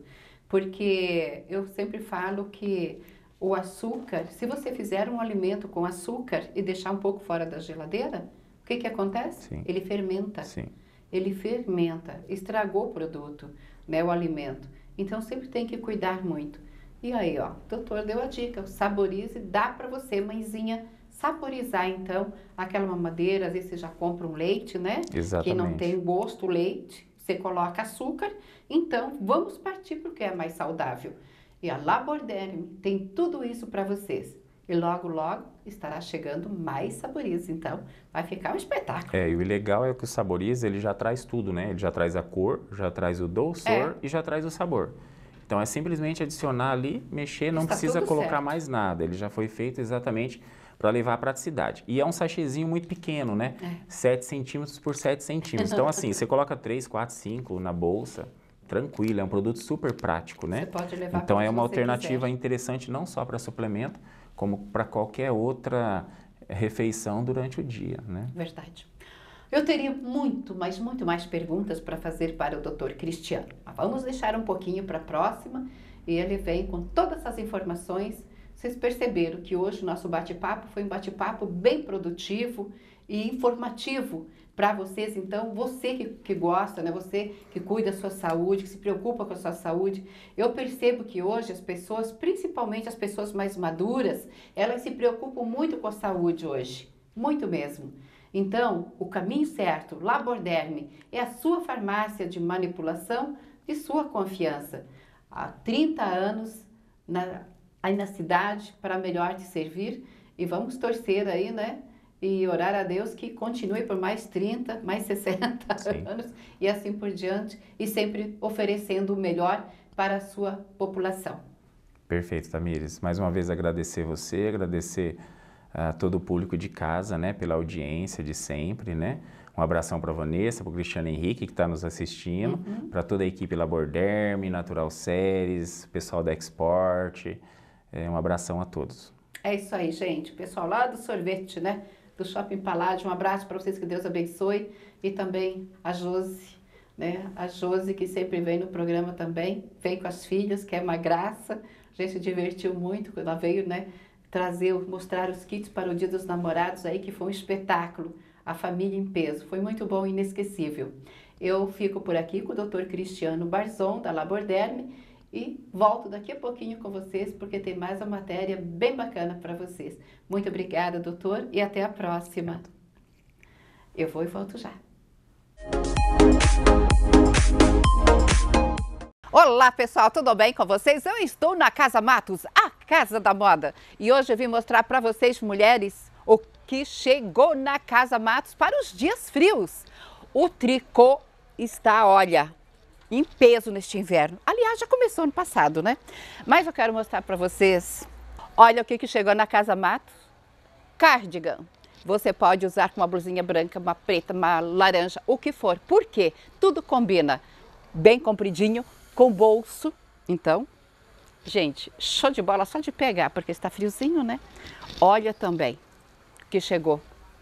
[SPEAKER 2] Porque eu sempre falo que o açúcar, se você fizer um alimento com açúcar e deixar um pouco fora da geladeira, o que acontece?
[SPEAKER 7] Sim.
[SPEAKER 2] Ele fermenta.
[SPEAKER 7] Sim.
[SPEAKER 2] Ele fermenta, estragou o produto, né, o alimento. Então sempre tem que cuidar muito. E aí, ó, o doutor deu a dica, o Saborize, dá para você, mãezinha, saborizar então aquela mamadeira. Às vezes você já compra um leite, né?
[SPEAKER 7] Exatamente.
[SPEAKER 2] Que não tem gosto, leite. Você coloca açúcar, então vamos partir para o que é mais saudável. E a Laborderme tem tudo isso para vocês. E logo, logo estará chegando mais Saboriza, então vai ficar um espetáculo.
[SPEAKER 7] E o legal é que o Saboriza, ele já traz tudo, né? Ele já traz a cor, já traz o doçor e já traz o sabor. Então é simplesmente adicionar ali, mexer, não precisa colocar
[SPEAKER 2] certo.
[SPEAKER 7] mais nada. Ele já foi feito exatamente para levar a praticidade. E é um sachêzinho muito pequeno, né? 7 centímetros por 7 centímetros. Então assim, você coloca 3, 4, 5 na bolsa, tranquilo, é um produto super prático, né?
[SPEAKER 2] Você pode levar
[SPEAKER 7] então
[SPEAKER 2] para
[SPEAKER 7] é uma
[SPEAKER 2] onde você
[SPEAKER 7] alternativa
[SPEAKER 2] quiser.
[SPEAKER 7] interessante não só para suplemento, como para qualquer outra refeição durante o dia, né?
[SPEAKER 2] Verdade. Eu teria muito mais perguntas para fazer para o Dr. Cristiano. Mas vamos deixar um pouquinho para a próxima e ele vem com todas essas informações. Vocês perceberam que hoje o nosso bate-papo foi um bate-papo bem produtivo e informativo para vocês. Então, você que gosta, né? Você que cuida da sua saúde, que se preocupa com a sua saúde. Eu percebo que hoje as pessoas, principalmente as pessoas mais maduras, elas se preocupam muito com a saúde hoje. Muito mesmo. Então, o caminho certo, Laborderme, é a sua farmácia de manipulação de sua confiança. Há 30 anos aí na cidade para melhor te servir e vamos torcer aí, né? E orar a Deus que continue por mais 30, mais 60
[SPEAKER 7] Sim.
[SPEAKER 2] anos e assim por diante e sempre oferecendo o melhor para a sua população.
[SPEAKER 7] Perfeito, Tamires. Mais uma vez agradecer você, agradecer a todo o público de casa, né, pela audiência de sempre, né? Um abração para a Vanessa, para o Cristiano Henrique que está nos assistindo, para toda a equipe Laborderme, Natural Séries, pessoal da Export. Um abração a todos.
[SPEAKER 2] É isso aí, gente. Pessoal lá do sorvete, né? Do Shopping Paládio. Um abraço para vocês, que Deus abençoe. E também a Josi, né? A Josi que sempre vem no programa também. Vem com as filhas, que é uma graça. A gente se divertiu muito quando ela veio, né? Mostrar os kits para o Dia dos Namorados aí, que foi um espetáculo. A família em peso. Foi muito bom e inesquecível. Eu fico por aqui com o Dr. Cristiano Barzon, da Laborderme, e volto daqui a pouquinho com vocês, porque tem mais uma matéria bem bacana para vocês. Muito obrigada, doutor, e até a próxima. Eu vou e volto já. Olá, pessoal, tudo bem com vocês? Eu estou na Casa Matos, a Casa da Moda. E hoje eu vim mostrar para vocês, mulheres, o que chegou na Casa Matos para os dias frios. O tricô está, olha, em peso neste inverno. Aliás, já começou ano passado, né? Mas eu quero mostrar para vocês, olha o que chegou na Casa Matos. Cardigan. Você pode usar com uma blusinha branca, uma preta, uma laranja, o que for. Por quê? Tudo combina. Bem compridinho, com bolso. Então, gente, show de bola só de pegar, porque está friozinho, né? Olha também o que chegou.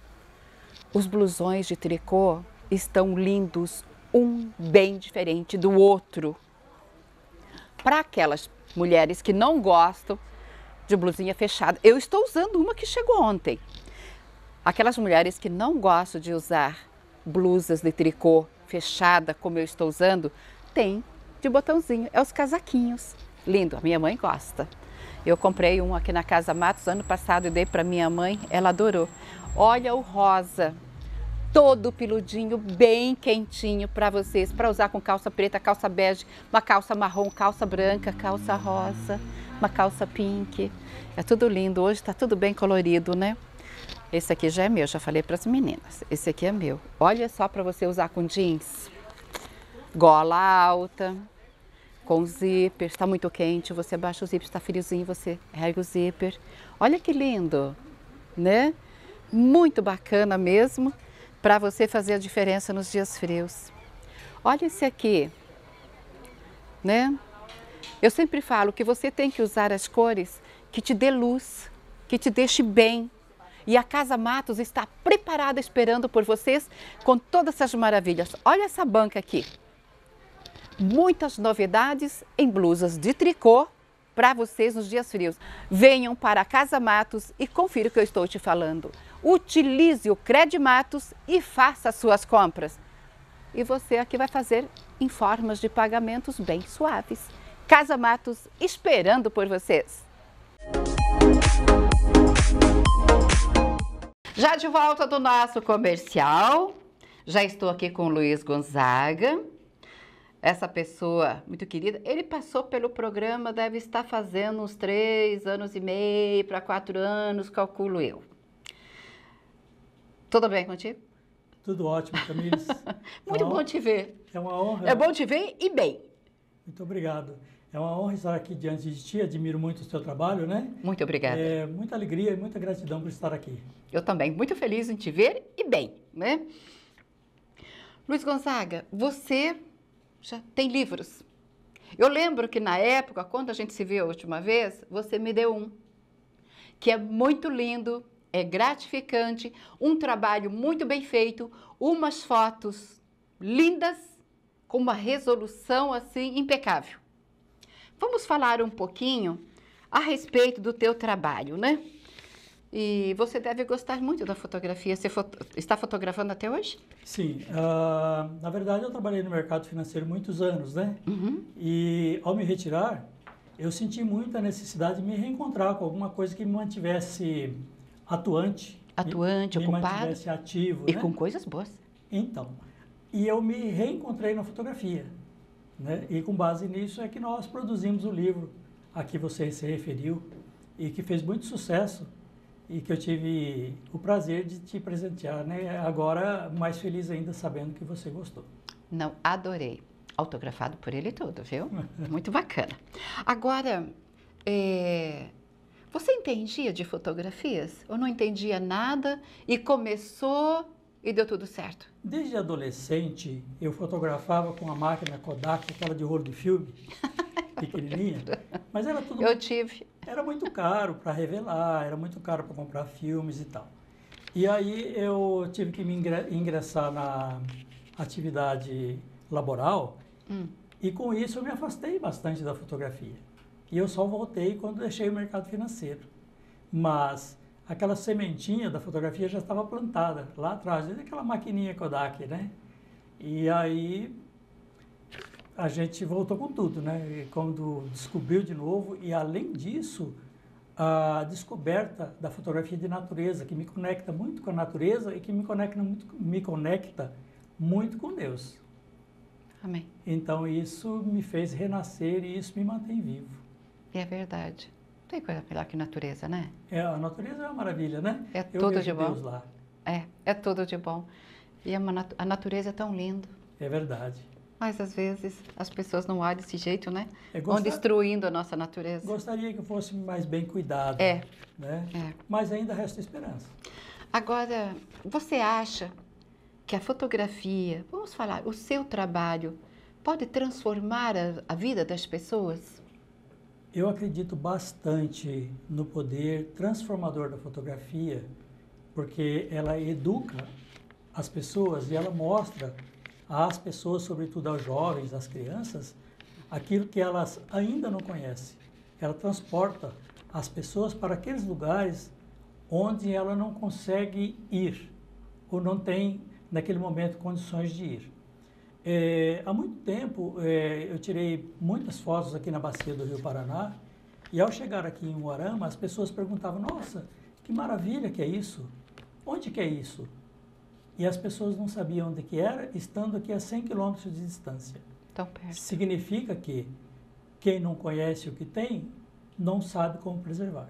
[SPEAKER 2] Os blusões de tricô estão lindos, um bem diferente do outro. Para aquelas mulheres que não gostam de blusinha fechada, eu estou usando uma que chegou ontem. Aquelas mulheres que não gostam de usar blusas de tricô fechada, como eu estou usando, tem de botãozinho, é os casaquinhos. Lindo, a minha mãe gosta. Eu comprei um aqui na Casa Matos ano passado e dei para minha mãe, ela adorou. Olha o rosa, todo peludinho, bem quentinho para vocês, para usar com calça preta, calça bege, uma calça marrom, calça branca, calça rosa, uma calça pink. É tudo lindo, hoje está tudo bem colorido, né? Esse aqui já é meu, já falei para as meninas. Esse aqui é meu. Olha só para você usar com jeans. Gola alta, com zíper, está muito quente, você baixa o zíper, está friozinho, você ergue o zíper. Olha que lindo, né? Muito bacana mesmo, para você fazer a diferença nos dias frios. Olha esse aqui, né? Eu sempre falo que você tem que usar as cores que te dê luz, que te deixe bem. E a Casa Matos está preparada esperando por vocês com todas essas maravilhas. Olha essa banca aqui. Muitas novidades em blusas de tricô para vocês nos dias frios. Venham para a Casa Matos e confira o que eu estou te falando. Utilize o Credimatos e faça as suas compras. E você aqui vai fazer em formas de pagamentos bem suaves. Casa Matos esperando por vocês. Já de volta do nosso comercial, já estou aqui com o Luiz Gonzaga, essa pessoa muito querida. Ele passou pelo programa, deve estar fazendo uns 3 anos e meio para 4 anos, calculo eu. Tudo bem contigo?
[SPEAKER 8] Tudo ótimo, Tamires.
[SPEAKER 2] Muito bom te ver.
[SPEAKER 8] É uma honra.
[SPEAKER 2] É bom te ver e bem.
[SPEAKER 8] Muito obrigado. É uma honra estar aqui diante de ti, admiro muito o seu trabalho, né?
[SPEAKER 2] Muito obrigada.
[SPEAKER 8] É muita alegria e muita gratidão por estar aqui.
[SPEAKER 2] Eu também, muito feliz em te ver e bem, né? Luiz Gonzaga, você já tem livros. Eu lembro que na época, quando a gente se viu a última vez, você me deu um, que é muito lindo, é gratificante, um trabalho muito bem feito, umas fotos lindas, com uma resolução assim impecável. Vamos falar um pouquinho a respeito do teu trabalho, né? E você deve gostar muito da fotografia. Você está fotografando até hoje?
[SPEAKER 8] Sim. Na verdade, eu trabalhei no mercado financeiro muitos anos, né?
[SPEAKER 2] Uhum.
[SPEAKER 8] E ao me retirar, eu senti muita necessidade de me reencontrar com alguma coisa que me mantivesse atuante.
[SPEAKER 2] Atuante,
[SPEAKER 8] me
[SPEAKER 2] ocupado.
[SPEAKER 8] mantivesse ativo,
[SPEAKER 2] E
[SPEAKER 8] né?
[SPEAKER 2] com coisas boas.
[SPEAKER 8] Então, e eu me reencontrei na fotografia, né? E com base nisso é que nós produzimos o livro a que você se referiu e que fez muito sucesso e que eu tive o prazer de te presentear, né? Agora, mais feliz ainda sabendo que você gostou.
[SPEAKER 2] Não, adorei. Autografado por ele todo, viu? Muito bacana. Agora, você entendia de fotografias? Ou não entendia nada e começou e deu tudo certo?
[SPEAKER 8] Desde adolescente, eu fotografava com a máquina Kodak, aquela de rolo de filme, pequenininha, mas era tudo...
[SPEAKER 2] Eu tive.
[SPEAKER 8] Era muito caro para revelar, era muito caro para comprar filmes e tal. E aí eu tive que me ingressar na atividade laboral e com isso eu me afastei bastante da fotografia. E eu só voltei quando deixei o mercado financeiro. Mas aquela sementinha da fotografia já estava plantada lá atrás, desde aquela maquininha Kodak, né? E aí a gente voltou com tudo, né? E quando descobriu de novo, e além disso, a descoberta da fotografia de natureza, que me conecta muito com a natureza e que me conecta muito com Deus.
[SPEAKER 2] Amém.
[SPEAKER 8] Então isso me fez renascer e isso me mantém vivo.
[SPEAKER 2] É verdade. Não tem coisa melhor que natureza, né?
[SPEAKER 8] A natureza é uma maravilha, né?
[SPEAKER 2] É
[SPEAKER 8] Eu
[SPEAKER 2] tudo
[SPEAKER 8] vejo
[SPEAKER 2] de bom.
[SPEAKER 8] Deus lá.
[SPEAKER 2] É tudo de bom. E a natureza é tão linda.
[SPEAKER 8] É verdade.
[SPEAKER 2] Mas às vezes as pessoas não olham desse jeito, né?
[SPEAKER 8] Vão
[SPEAKER 2] destruindo a nossa natureza.
[SPEAKER 8] Gostaria que fosse mais bem cuidado. Né? Mas ainda resta esperança.
[SPEAKER 2] Agora, você acha que a fotografia, vamos falar, o seu trabalho, pode transformar a vida das pessoas?
[SPEAKER 8] Eu acredito bastante no poder transformador da fotografia, porque ela educa as pessoas e ela mostra às pessoas, sobretudo aos jovens, às crianças, aquilo que elas ainda não conhecem. Ela transporta as pessoas para aqueles lugares onde ela não consegue ir ou não tem, naquele momento, condições de ir. Há muito tempo, eu tirei muitas fotos aqui na bacia do Rio Paraná e, ao chegar aqui em Umuarama, as pessoas perguntavam, nossa, que maravilha que é isso? Onde que é isso? E as pessoas não sabiam onde que era, estando aqui a 100 quilômetros de distância.
[SPEAKER 2] Tão perto.
[SPEAKER 8] Significa que quem não conhece o que tem, não sabe como preservar.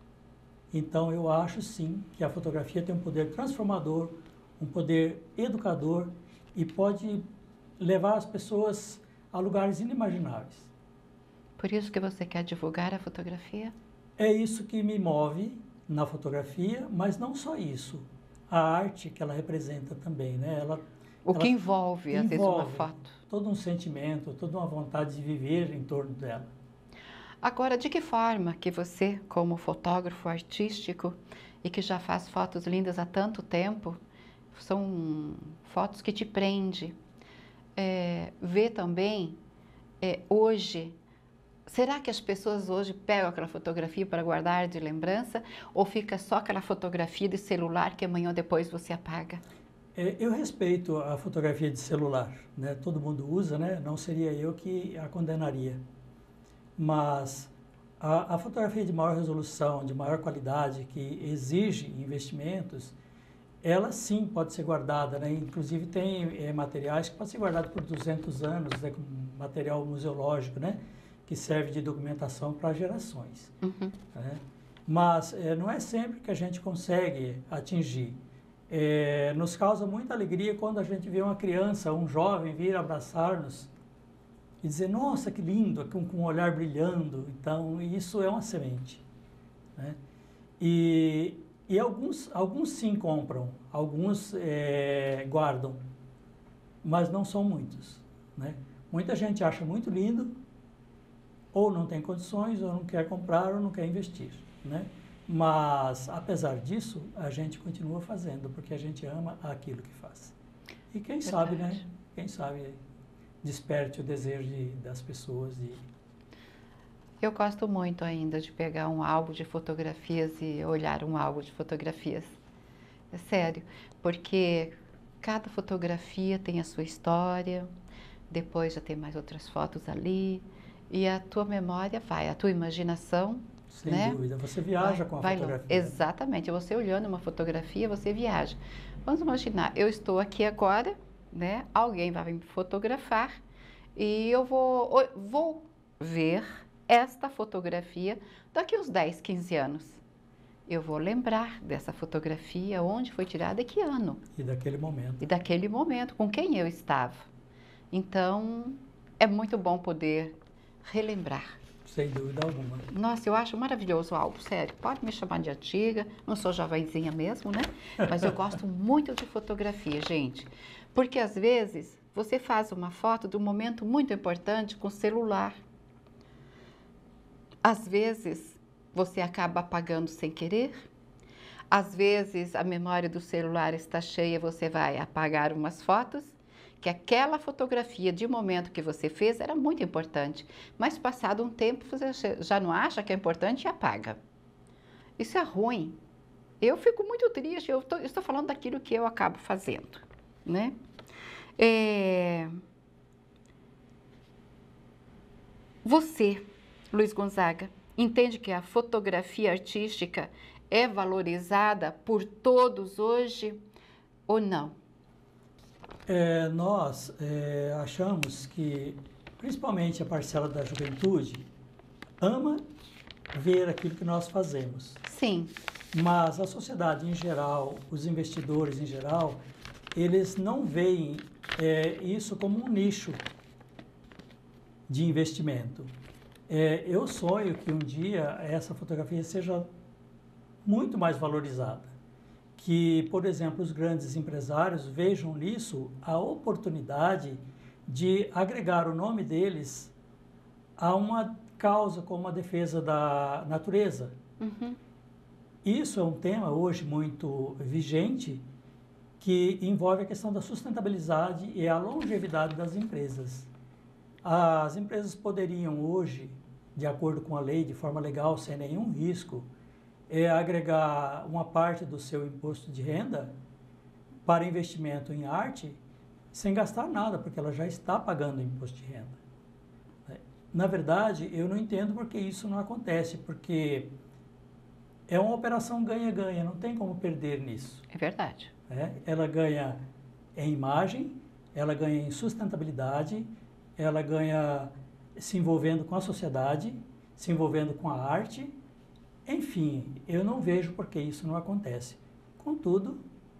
[SPEAKER 8] Então, eu acho, sim, que a fotografia tem um poder transformador, um poder educador e pode levar as pessoas a lugares inimagináveis.
[SPEAKER 2] Por isso que você quer divulgar a fotografia?
[SPEAKER 8] É isso que me move na fotografia, mas não só isso. A arte que ela representa também, né?
[SPEAKER 2] O que envolve, às vezes, uma foto.
[SPEAKER 8] Todo um sentimento, toda uma vontade de viver em torno dela.
[SPEAKER 2] Agora, de que forma que você, como fotógrafo artístico e que já faz fotos lindas há tanto tempo, são fotos que te prendem, vê também hoje, será que as pessoas hoje pegam aquela fotografia para guardar de lembrança ou fica só aquela fotografia de celular que amanhã ou depois você apaga?
[SPEAKER 8] Eu respeito a fotografia de celular, né? Todo mundo usa, né? Não seria eu que a condenaria. Mas a fotografia de maior resolução, de maior qualidade, que exige investimentos, ela sim pode ser guardada, né? Inclusive tem materiais que podem ser guardados por 200 anos, né? Como material museológico, né? Que serve de documentação para gerações.
[SPEAKER 2] Uhum.
[SPEAKER 8] Né? Mas não é sempre que a gente consegue atingir. Nos causa muita alegria quando a gente vê uma criança, um jovem vir abraçar-nos e dizer, nossa, que lindo, com um olhar brilhando. Então, isso é uma semente. Né? E alguns sim compram, alguns guardam, mas não são muitos. Né? Muita gente acha muito lindo, ou não tem condições, ou não quer comprar, ou não quer investir. Né? Mas, apesar disso, a gente continua fazendo, porque a gente ama aquilo que faz. E quem sabe, né? Quem sabe desperte o desejo das pessoas de...
[SPEAKER 2] Eu gosto muito ainda de pegar um álbum de fotografias e olhar um álbum de fotografias. É sério, porque cada fotografia tem a sua história, depois já tem mais outras fotos ali, e a tua memória vai, a tua imaginação...
[SPEAKER 8] Sem dúvida, você viaja com a fotografia.
[SPEAKER 2] Exatamente, você olhando uma fotografia, você viaja. Vamos imaginar, eu estou aqui agora, né? Alguém vai me fotografar e eu vou ver esta fotografia daqui uns 10, 15 anos. Eu vou lembrar dessa fotografia, onde foi tirada e que ano.
[SPEAKER 8] E daquele momento.
[SPEAKER 2] E daquele momento, com quem eu estava. Então, é muito bom poder relembrar.
[SPEAKER 8] Sem dúvida alguma.
[SPEAKER 2] Nossa, eu acho maravilhoso o álbum, sério. Pode me chamar de antiga, não sou jovenzinha mesmo, né? Mas eu gosto muito de fotografia, gente. Porque às vezes você faz uma foto de um momento muito importante com o celular. Às vezes você acaba apagando sem querer. Às vezes a memória do celular está cheia, você vai apagar umas fotos. Que aquela fotografia de momento que você fez era muito importante, mas passado um tempo você já não acha que é importante e apaga. Isso é ruim. Eu fico muito triste, eu estou falando daquilo que eu acabo fazendo, né? Você, Luiz Gonzaga, entende que a fotografia artística é valorizada por todos hoje ou não?
[SPEAKER 8] Nós achamos que, principalmente a parcela da juventude, ama ver aquilo que nós fazemos.
[SPEAKER 2] Sim.
[SPEAKER 8] Mas a sociedade em geral, os investidores em geral, eles não veem isso como um nicho de investimento. Eu sonho que um dia essa fotografia seja muito mais valorizada. Que, por exemplo, os grandes empresários vejam nisso a oportunidade de agregar o nome deles a uma causa como a defesa da natureza.
[SPEAKER 2] Uhum.
[SPEAKER 8] Isso é um tema hoje muito vigente, que envolve a questão da sustentabilidade e a longevidade das empresas. As empresas poderiam hoje, de acordo com a lei, de forma legal, sem nenhum risco, agregar uma parte do seu imposto de renda para investimento em arte sem gastar nada, porque ela já está pagando imposto de renda. Na verdade, eu não entendo porque isso não acontece, porque é uma operação ganha-ganha, não tem como perder nisso.
[SPEAKER 2] É verdade.
[SPEAKER 8] Ela ganha em imagem, ela ganha em sustentabilidade, ela ganha se envolvendo com a sociedade, se envolvendo com a arte. Enfim, eu não vejo por que isso não acontece. Contudo,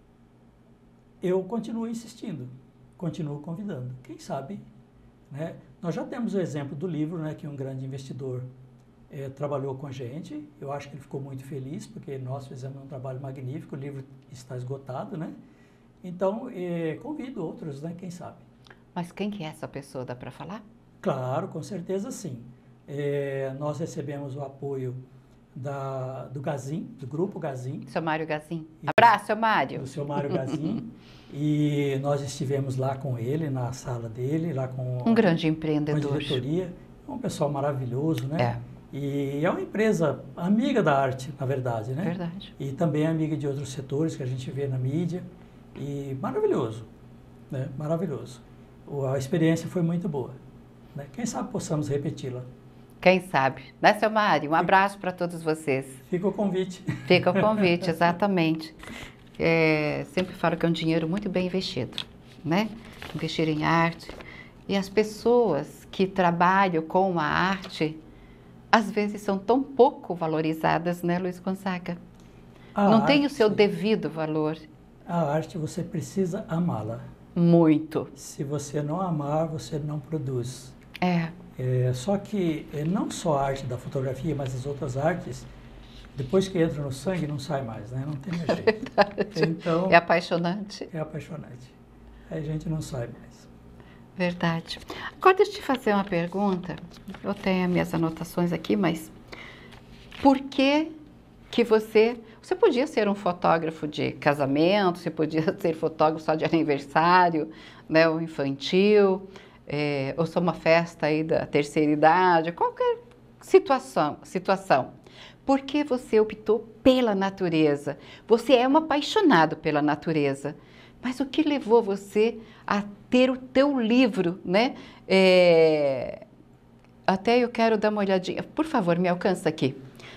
[SPEAKER 8] eu continuo insistindo, continuo convidando. Quem sabe, né? Nós já temos o exemplo do livro, né, que um grande investidor trabalhou com a gente. Eu acho que ele ficou muito feliz, porque nós fizemos um trabalho magnífico, o livro está esgotado, né? Então, convido outros, né, quem sabe.
[SPEAKER 2] Mas quem que é essa pessoa, dá para falar?
[SPEAKER 8] Claro, com certeza sim. Nós recebemos o apoio do Gazin, do Grupo Gazin.
[SPEAKER 2] Seu Mário Gazin. Abraço, seu Mário.
[SPEAKER 8] Do seu Mário Gazin. E nós estivemos lá com ele, na sala dele, lá com...
[SPEAKER 2] Um grande empreendedor.
[SPEAKER 8] Com a diretoria. É um pessoal maravilhoso, né? E é uma empresa amiga da arte, na verdade, né?
[SPEAKER 2] Verdade.
[SPEAKER 8] E também amiga de outros setores que a gente vê na mídia. E maravilhoso, né? Maravilhoso. A experiência foi muito boa, né? Quem sabe possamos repeti-la.
[SPEAKER 2] Quem sabe, né, seu Mário? Um abraço para todos vocês.
[SPEAKER 8] Fica o convite.
[SPEAKER 2] Fica o convite, exatamente. Sempre falo que é um dinheiro muito bem investido, né? Investir em arte. E as pessoas que trabalham com a arte, às vezes são tão pouco valorizadas, né, Luiz Gonzaga? Não tem o seu devido valor.
[SPEAKER 8] A arte, você precisa amá-la.
[SPEAKER 2] Muito.
[SPEAKER 8] Se você não amar, você não produz. Só que não só a arte da fotografia, mas as outras artes, depois que entra no sangue, não sai mais, né? Não tem mais jeito.
[SPEAKER 2] Verdade.
[SPEAKER 8] Então,
[SPEAKER 2] é apaixonante.
[SPEAKER 8] É apaixonante. Aí a gente não sai mais.
[SPEAKER 2] Verdade. Agora deixa eu te fazer uma pergunta. Eu tenho as minhas anotações aqui, mas por que você podia ser um fotógrafo de casamento, você podia ser fotógrafo só de aniversário, né, ou infantil, ou só uma festa aí da terceira idade, qualquer situação. Por que você optou pela natureza? Você é um apaixonado pela natureza, mas o que levou você a ter o teu livro, né? Até eu quero dar uma olhadinha. Por favor, me alcança aqui.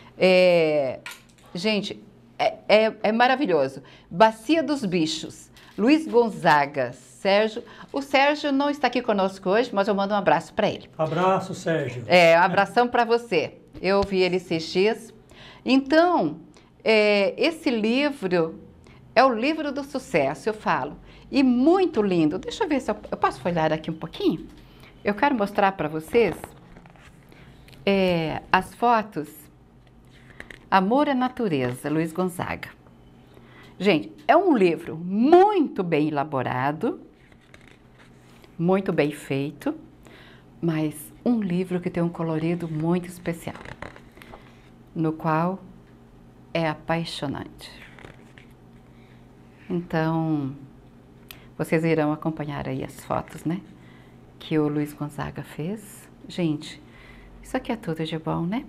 [SPEAKER 2] Gente, é maravilhoso. Bacia dos Bichos, Luiz Gonzaga, Sérgio. O Sérgio não está aqui conosco hoje, mas eu mando um abraço para ele.
[SPEAKER 8] Abraço, Sérgio.
[SPEAKER 2] Um abração para você. Eu vi ele esses dias. Então, esse livro é o livro do sucesso, eu falo. E muito lindo. Deixa eu ver se eu posso folhear aqui um pouquinho. Eu quero mostrar para vocês as fotos. Amor à Natureza, Luiz Gonzaga. Gente, é um livro muito bem elaborado, muito bem feito, mas um livro que tem um colorido muito especial, no qual é apaixonante. Então, vocês irão acompanhar aí as fotos, né, que o Luiz Gonzaga fez. Gente, isso aqui é tudo de bom, né?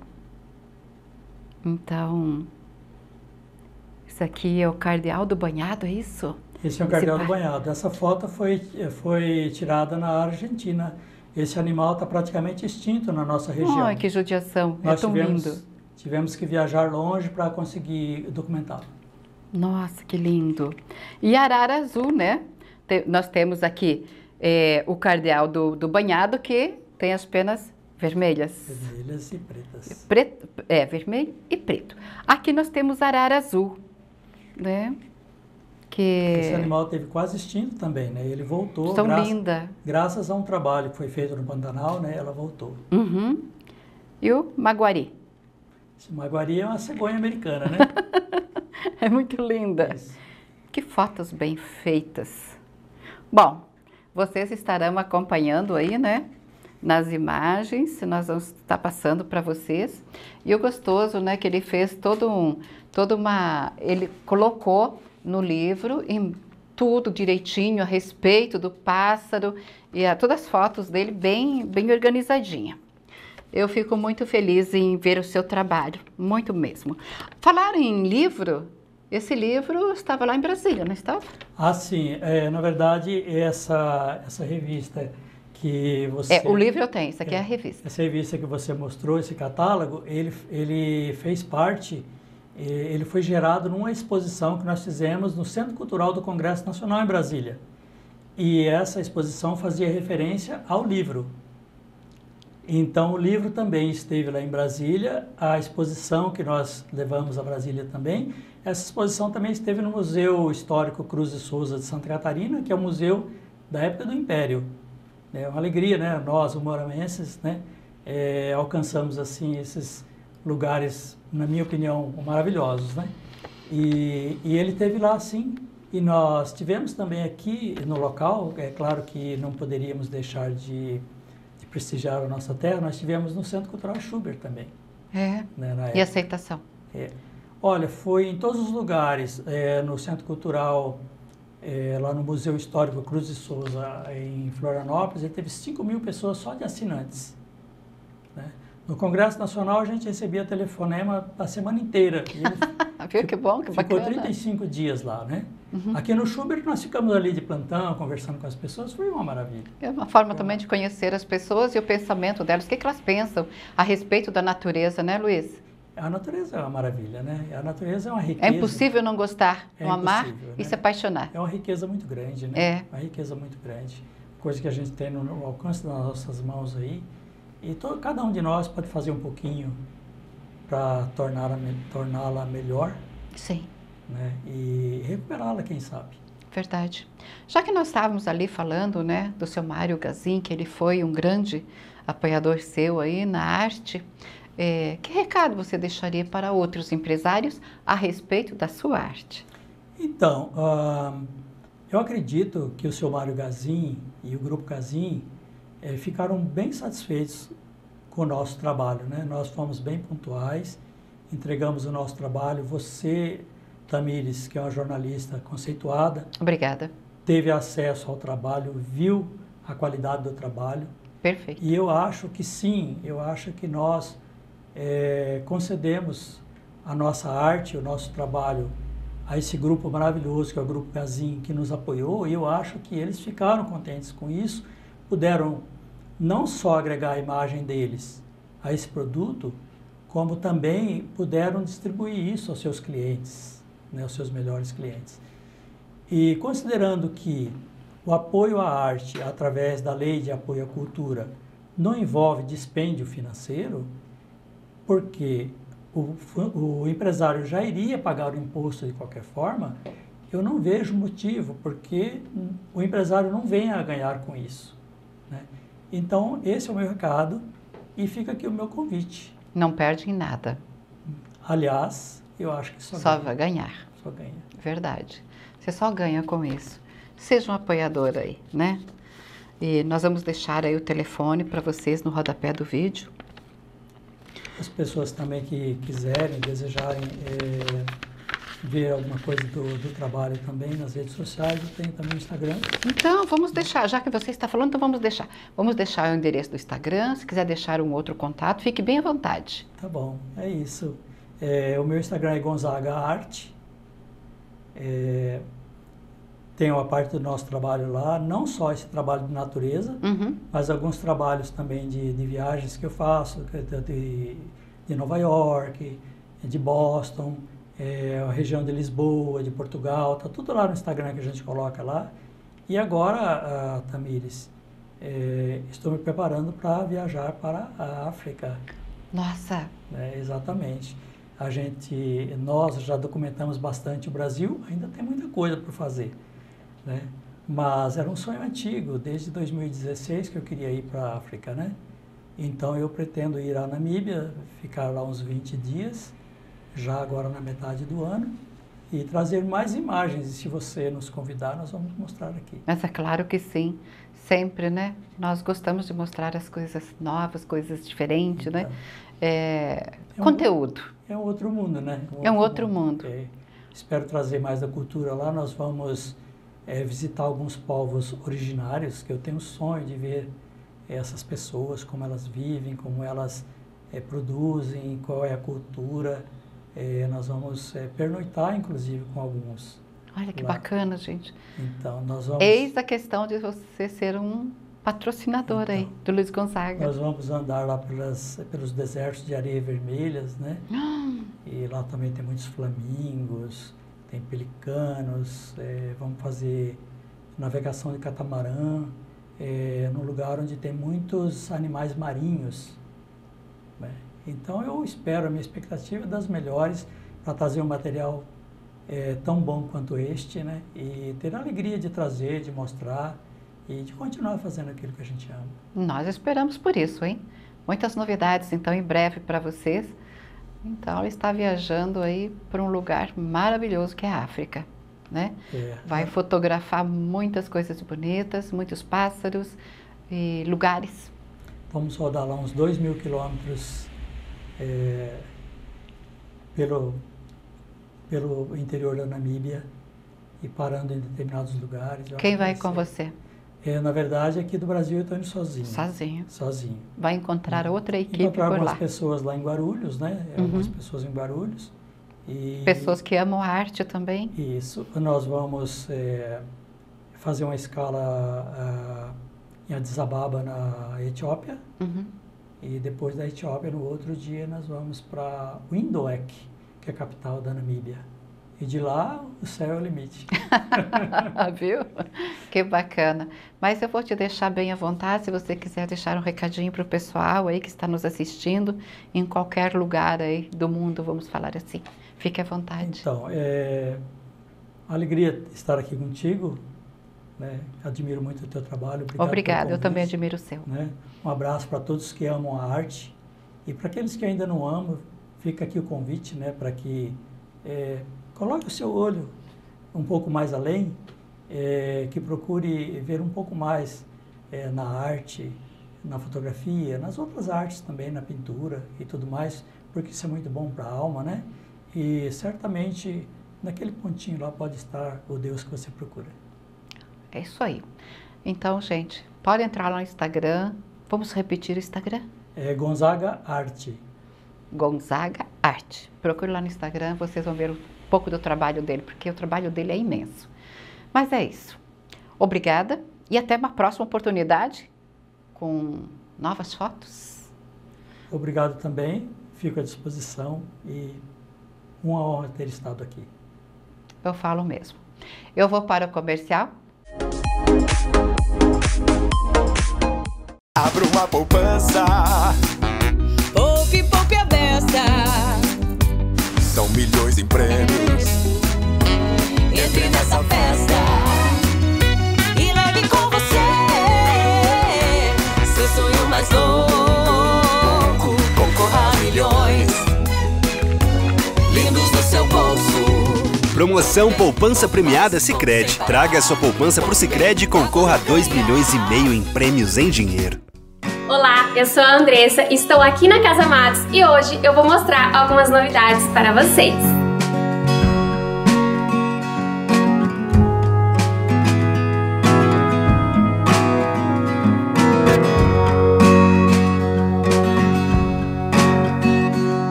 [SPEAKER 2] Então, isso aqui é o Cardeal do Banhado, é isso?
[SPEAKER 8] Esse é um cardeal do banhado. Essa foto foi tirada na Argentina. Esse animal está praticamente extinto na nossa região.
[SPEAKER 2] Ai, que judiação.
[SPEAKER 8] Nós
[SPEAKER 2] é tão lindo.
[SPEAKER 8] Tivemos que viajar longe para conseguir documentá-lo.
[SPEAKER 2] Nossa, que lindo. E arara azul, né? Nós temos aqui o cardeal do banhado, que tem as penas vermelhas.
[SPEAKER 8] Vermelhas e pretas.
[SPEAKER 2] Vermelho e preto. Aqui nós temos arara azul, né?
[SPEAKER 8] Esse animal teve quase extinto também, né? Ele voltou.
[SPEAKER 2] Linda.
[SPEAKER 8] Graças a um trabalho que foi feito no Pantanal, né? Ela voltou.
[SPEAKER 2] Uhum. E o maguari?
[SPEAKER 8] Esse maguari é uma cegonha americana, né?
[SPEAKER 2] É muito linda.
[SPEAKER 8] Isso.
[SPEAKER 2] Que fotos bem feitas. Bom, vocês estarão acompanhando aí, né? Nas imagens, nós vamos estar passando para vocês. E o gostoso, né? Que ele fez ele colocou no livro em tudo direitinho a respeito do pássaro e todas as fotos dele bem organizadinha. Eu fico muito feliz em ver o seu trabalho, muito mesmo. Falaram em livro, esse livro estava lá em Brasília, não estava?
[SPEAKER 8] Ah, sim. Na verdade, essa revista que você...
[SPEAKER 2] o livro eu tenho, isso aqui é a revista.
[SPEAKER 8] Essa revista que você mostrou, esse catálogo, ele fez parte... Ele foi gerado numa exposição que nós fizemos no Centro Cultural do Congresso Nacional em Brasília. E essa exposição fazia referência ao livro. Então, o livro também esteve lá em Brasília, a exposição que nós levamos a Brasília também. Essa exposição também esteve no Museu Histórico Cruz de Souza de Santa Catarina, que é o museu da época do Império. É uma alegria, né? Nós, humoraenses, né? Alcançamos assim esses lugares, na minha opinião, maravilhosos, né? E ele teve lá, sim, e nós tivemos também aqui no local, é claro que não poderíamos deixar de prestigiar a nossa terra, nós tivemos no Centro Cultural Schubert também. Né,
[SPEAKER 2] e aceitação?
[SPEAKER 8] Olha, foi em todos os lugares, no Centro Cultural, lá no Museu Histórico Cruz de Souza, em Florianópolis, ele teve 5.000 pessoas só de assinantes, né? No Congresso Nacional, a gente recebia telefonema a semana inteira.
[SPEAKER 2] Viu que bom, que
[SPEAKER 8] ficou
[SPEAKER 2] bacana.
[SPEAKER 8] 35 dias lá, né? Uhum. Aqui no Schubert, nós ficamos ali de plantão, conversando com as pessoas, foi uma maravilha.
[SPEAKER 2] É uma forma também de conhecer as pessoas e o pensamento delas, o que elas pensam a respeito da natureza, né, Luiz?
[SPEAKER 8] A natureza é uma maravilha, né? A natureza é uma riqueza.
[SPEAKER 2] É impossível não gostar, não amar e se apaixonar.
[SPEAKER 8] É uma riqueza muito grande, né? Uma riqueza muito grande. Coisa que a gente tem no alcance das nossas mãos aí. E cada um de nós pode fazer um pouquinho para torná-la melhor.
[SPEAKER 2] Sim.
[SPEAKER 8] Né? E recuperá-la, quem sabe.
[SPEAKER 2] Verdade. Já que nós estávamos ali falando, né, do seu Mário Gazin, que ele foi um grande apoiador seu aí na arte, que recado você deixaria para outros empresários a respeito da sua arte?
[SPEAKER 8] Então, eu acredito que o seu Mário Gazin e o Grupo Gazin ficaram bem satisfeitos com o nosso trabalho, né? Nós fomos bem pontuais, entregamos o nosso trabalho. Você, Tamires, que é uma jornalista conceituada,
[SPEAKER 2] obrigada,
[SPEAKER 8] teve acesso ao trabalho, viu a qualidade do trabalho.
[SPEAKER 2] Perfeito.
[SPEAKER 8] E eu acho que sim, eu acho que nós concedemos a nossa arte, o nosso trabalho a esse grupo maravilhoso que é o Grupo Gazin, que nos apoiou, e eu acho que eles ficaram contentes com isso, puderam não só agregar a imagem deles a esse produto, como também puderam distribuir isso aos seus clientes, né, aos seus melhores clientes. E considerando que o apoio à arte através da Lei de Apoio à Cultura não envolve dispêndio financeiro, porque o empresário já iria pagar o imposto de qualquer forma, eu não vejo motivo, porque o empresário não vem a ganhar com isso, né? Então, esse é o meu recado e fica aqui o meu convite.
[SPEAKER 2] Não perde em nada.
[SPEAKER 8] Aliás, eu acho que
[SPEAKER 2] só vai ganhar.
[SPEAKER 8] Só ganha.
[SPEAKER 2] Verdade. Você só ganha com isso. Seja um apoiador aí, né? E nós vamos deixar aí o telefone para vocês no rodapé do vídeo.
[SPEAKER 8] As pessoas também que quiserem, desejarem ver alguma coisa do trabalho também nas redes sociais, eu tenho também o Instagram.
[SPEAKER 2] Então, vamos deixar, já que você está falando, então vamos deixar. Vamos deixar o endereço do Instagram, se quiser deixar um outro contato, fique bem à vontade.
[SPEAKER 8] Tá bom, é isso. O meu Instagram é Gonzaga Arte. tem uma parte do nosso trabalho lá, não só esse trabalho de natureza, mas alguns trabalhos também de viagens que eu faço, de Nova York, de Boston, a região de Lisboa, de Portugal, tá tudo lá no Instagram que a gente coloca lá. E agora, Tamires, estou me preparando para viajar para a África.
[SPEAKER 2] Nossa!
[SPEAKER 8] Exatamente. Nós já documentamos bastante o Brasil, ainda tem muita coisa por fazer, né? Mas era um sonho antigo, desde 2016 que eu queria ir para a África, né? Então eu pretendo ir à Namíbia, ficar lá uns 20 dias, já agora na metade do ano, e trazer mais imagens. E se você nos convidar, nós vamos mostrar aqui.
[SPEAKER 2] Mas é claro que sim, sempre, né? Nós gostamos de mostrar as coisas novas, coisas diferentes, então, né? Conteúdo.
[SPEAKER 8] É um outro mundo, né?
[SPEAKER 2] É um outro mundo.
[SPEAKER 8] Espero trazer mais da cultura lá. Nós vamos visitar alguns povos originários, que eu tenho o sonho de ver essas pessoas, como elas vivem, como elas produzem, qual é a cultura. Nós vamos pernoitar, inclusive, com alguns.
[SPEAKER 2] Olha que bacana, gente.
[SPEAKER 8] Então, nós vamos...
[SPEAKER 2] Eis a questão de você ser um patrocinador aí, do Luiz Gonzaga.
[SPEAKER 8] Nós vamos andar lá pelos desertos de areia vermelhas, né? E lá também tem muitos flamingos, tem pelicanos, vamos fazer navegação de catamarã, num lugar onde tem muitos animais marinhos, né? Então eu espero, a minha expectativa é das melhores para trazer um material tão bom quanto este, né? E ter a alegria de trazer, de mostrar e de continuar fazendo aquilo que a gente ama.
[SPEAKER 2] Nós esperamos por isso, hein? Muitas novidades, então, em breve para vocês. Então, ela está viajando aí para um lugar maravilhoso que é a África, né? Vai fotografar muitas coisas bonitas, muitos pássaros e lugares.
[SPEAKER 8] Vamos rodar lá uns 2.000 quilômetros pelo interior da Namíbia e parando em determinados lugares.
[SPEAKER 2] Quem vai com você?
[SPEAKER 8] Na verdade, aqui do Brasil eu estou indo sozinho.
[SPEAKER 2] Sozinho?
[SPEAKER 8] Sozinho.
[SPEAKER 2] Vai encontrar outra equipe
[SPEAKER 8] encontrar
[SPEAKER 2] por lá?
[SPEAKER 8] Algumas pessoas lá em Guarulhos, né? Algumas pessoas em Guarulhos. E
[SPEAKER 2] pessoas que amam a arte também?
[SPEAKER 8] Isso. Nós vamos fazer uma escala em Addis Ababa, na Etiópia. E depois da Etiópia, no outro dia, nós vamos para Windhoek, que é a capital da Namíbia. E de lá, o céu é o limite.
[SPEAKER 2] Viu? Que bacana. Mas eu vou te deixar bem à vontade, se você quiser deixar um recadinho para o pessoal aí que está nos assistindo, em qualquer lugar aí do mundo, vamos falar assim. Fique à vontade.
[SPEAKER 8] Então, alegria estar aqui contigo, né? Admiro muito o teu trabalho.
[SPEAKER 2] Obrigada, eu também admiro o seu.
[SPEAKER 8] Né? Um abraço para todos que amam a arte. E para aqueles que ainda não amam, fica aqui o convite, né? Para que coloque o seu olho um pouco mais além, que procure ver um pouco mais na arte, na fotografia, nas outras artes também, na pintura e tudo mais, porque isso é muito bom para a alma, né? E certamente naquele pontinho lá pode estar o Deus que você procura.
[SPEAKER 2] É isso aí. Então, gente, pode entrar lá no Instagram. Vamos repetir o Instagram?
[SPEAKER 8] Gonzaga Arte.
[SPEAKER 2] Gonzaga Arte. Procure lá no Instagram, vocês vão ver um pouco do trabalho dele, porque o trabalho dele é imenso. Mas é isso. Obrigada e até uma próxima oportunidade com novas fotos.
[SPEAKER 8] Obrigado também, fico à disposição e uma honra ter estado aqui.
[SPEAKER 2] Eu falo mesmo. Eu vou para o comercial.
[SPEAKER 3] Abra uma poupança.
[SPEAKER 4] Poupe, poupe a beça.
[SPEAKER 3] São milhões em prêmios.
[SPEAKER 4] Entre nessa festa e leve com você seu sonho mais louco. Concorra a milhões lindos no seu bolso.
[SPEAKER 5] Promoção Poupança Premiada Sicredi. Traga a sua poupança pro Sicredi e concorra a 2,5 milhões em prêmios em dinheiro.
[SPEAKER 9] Olá, eu sou a Andressa, estou aqui na Casa Matos e hoje eu vou mostrar algumas novidades para vocês.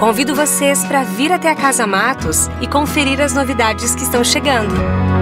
[SPEAKER 10] Convido vocês para vir até a Casa Matos e conferir as novidades que estão chegando.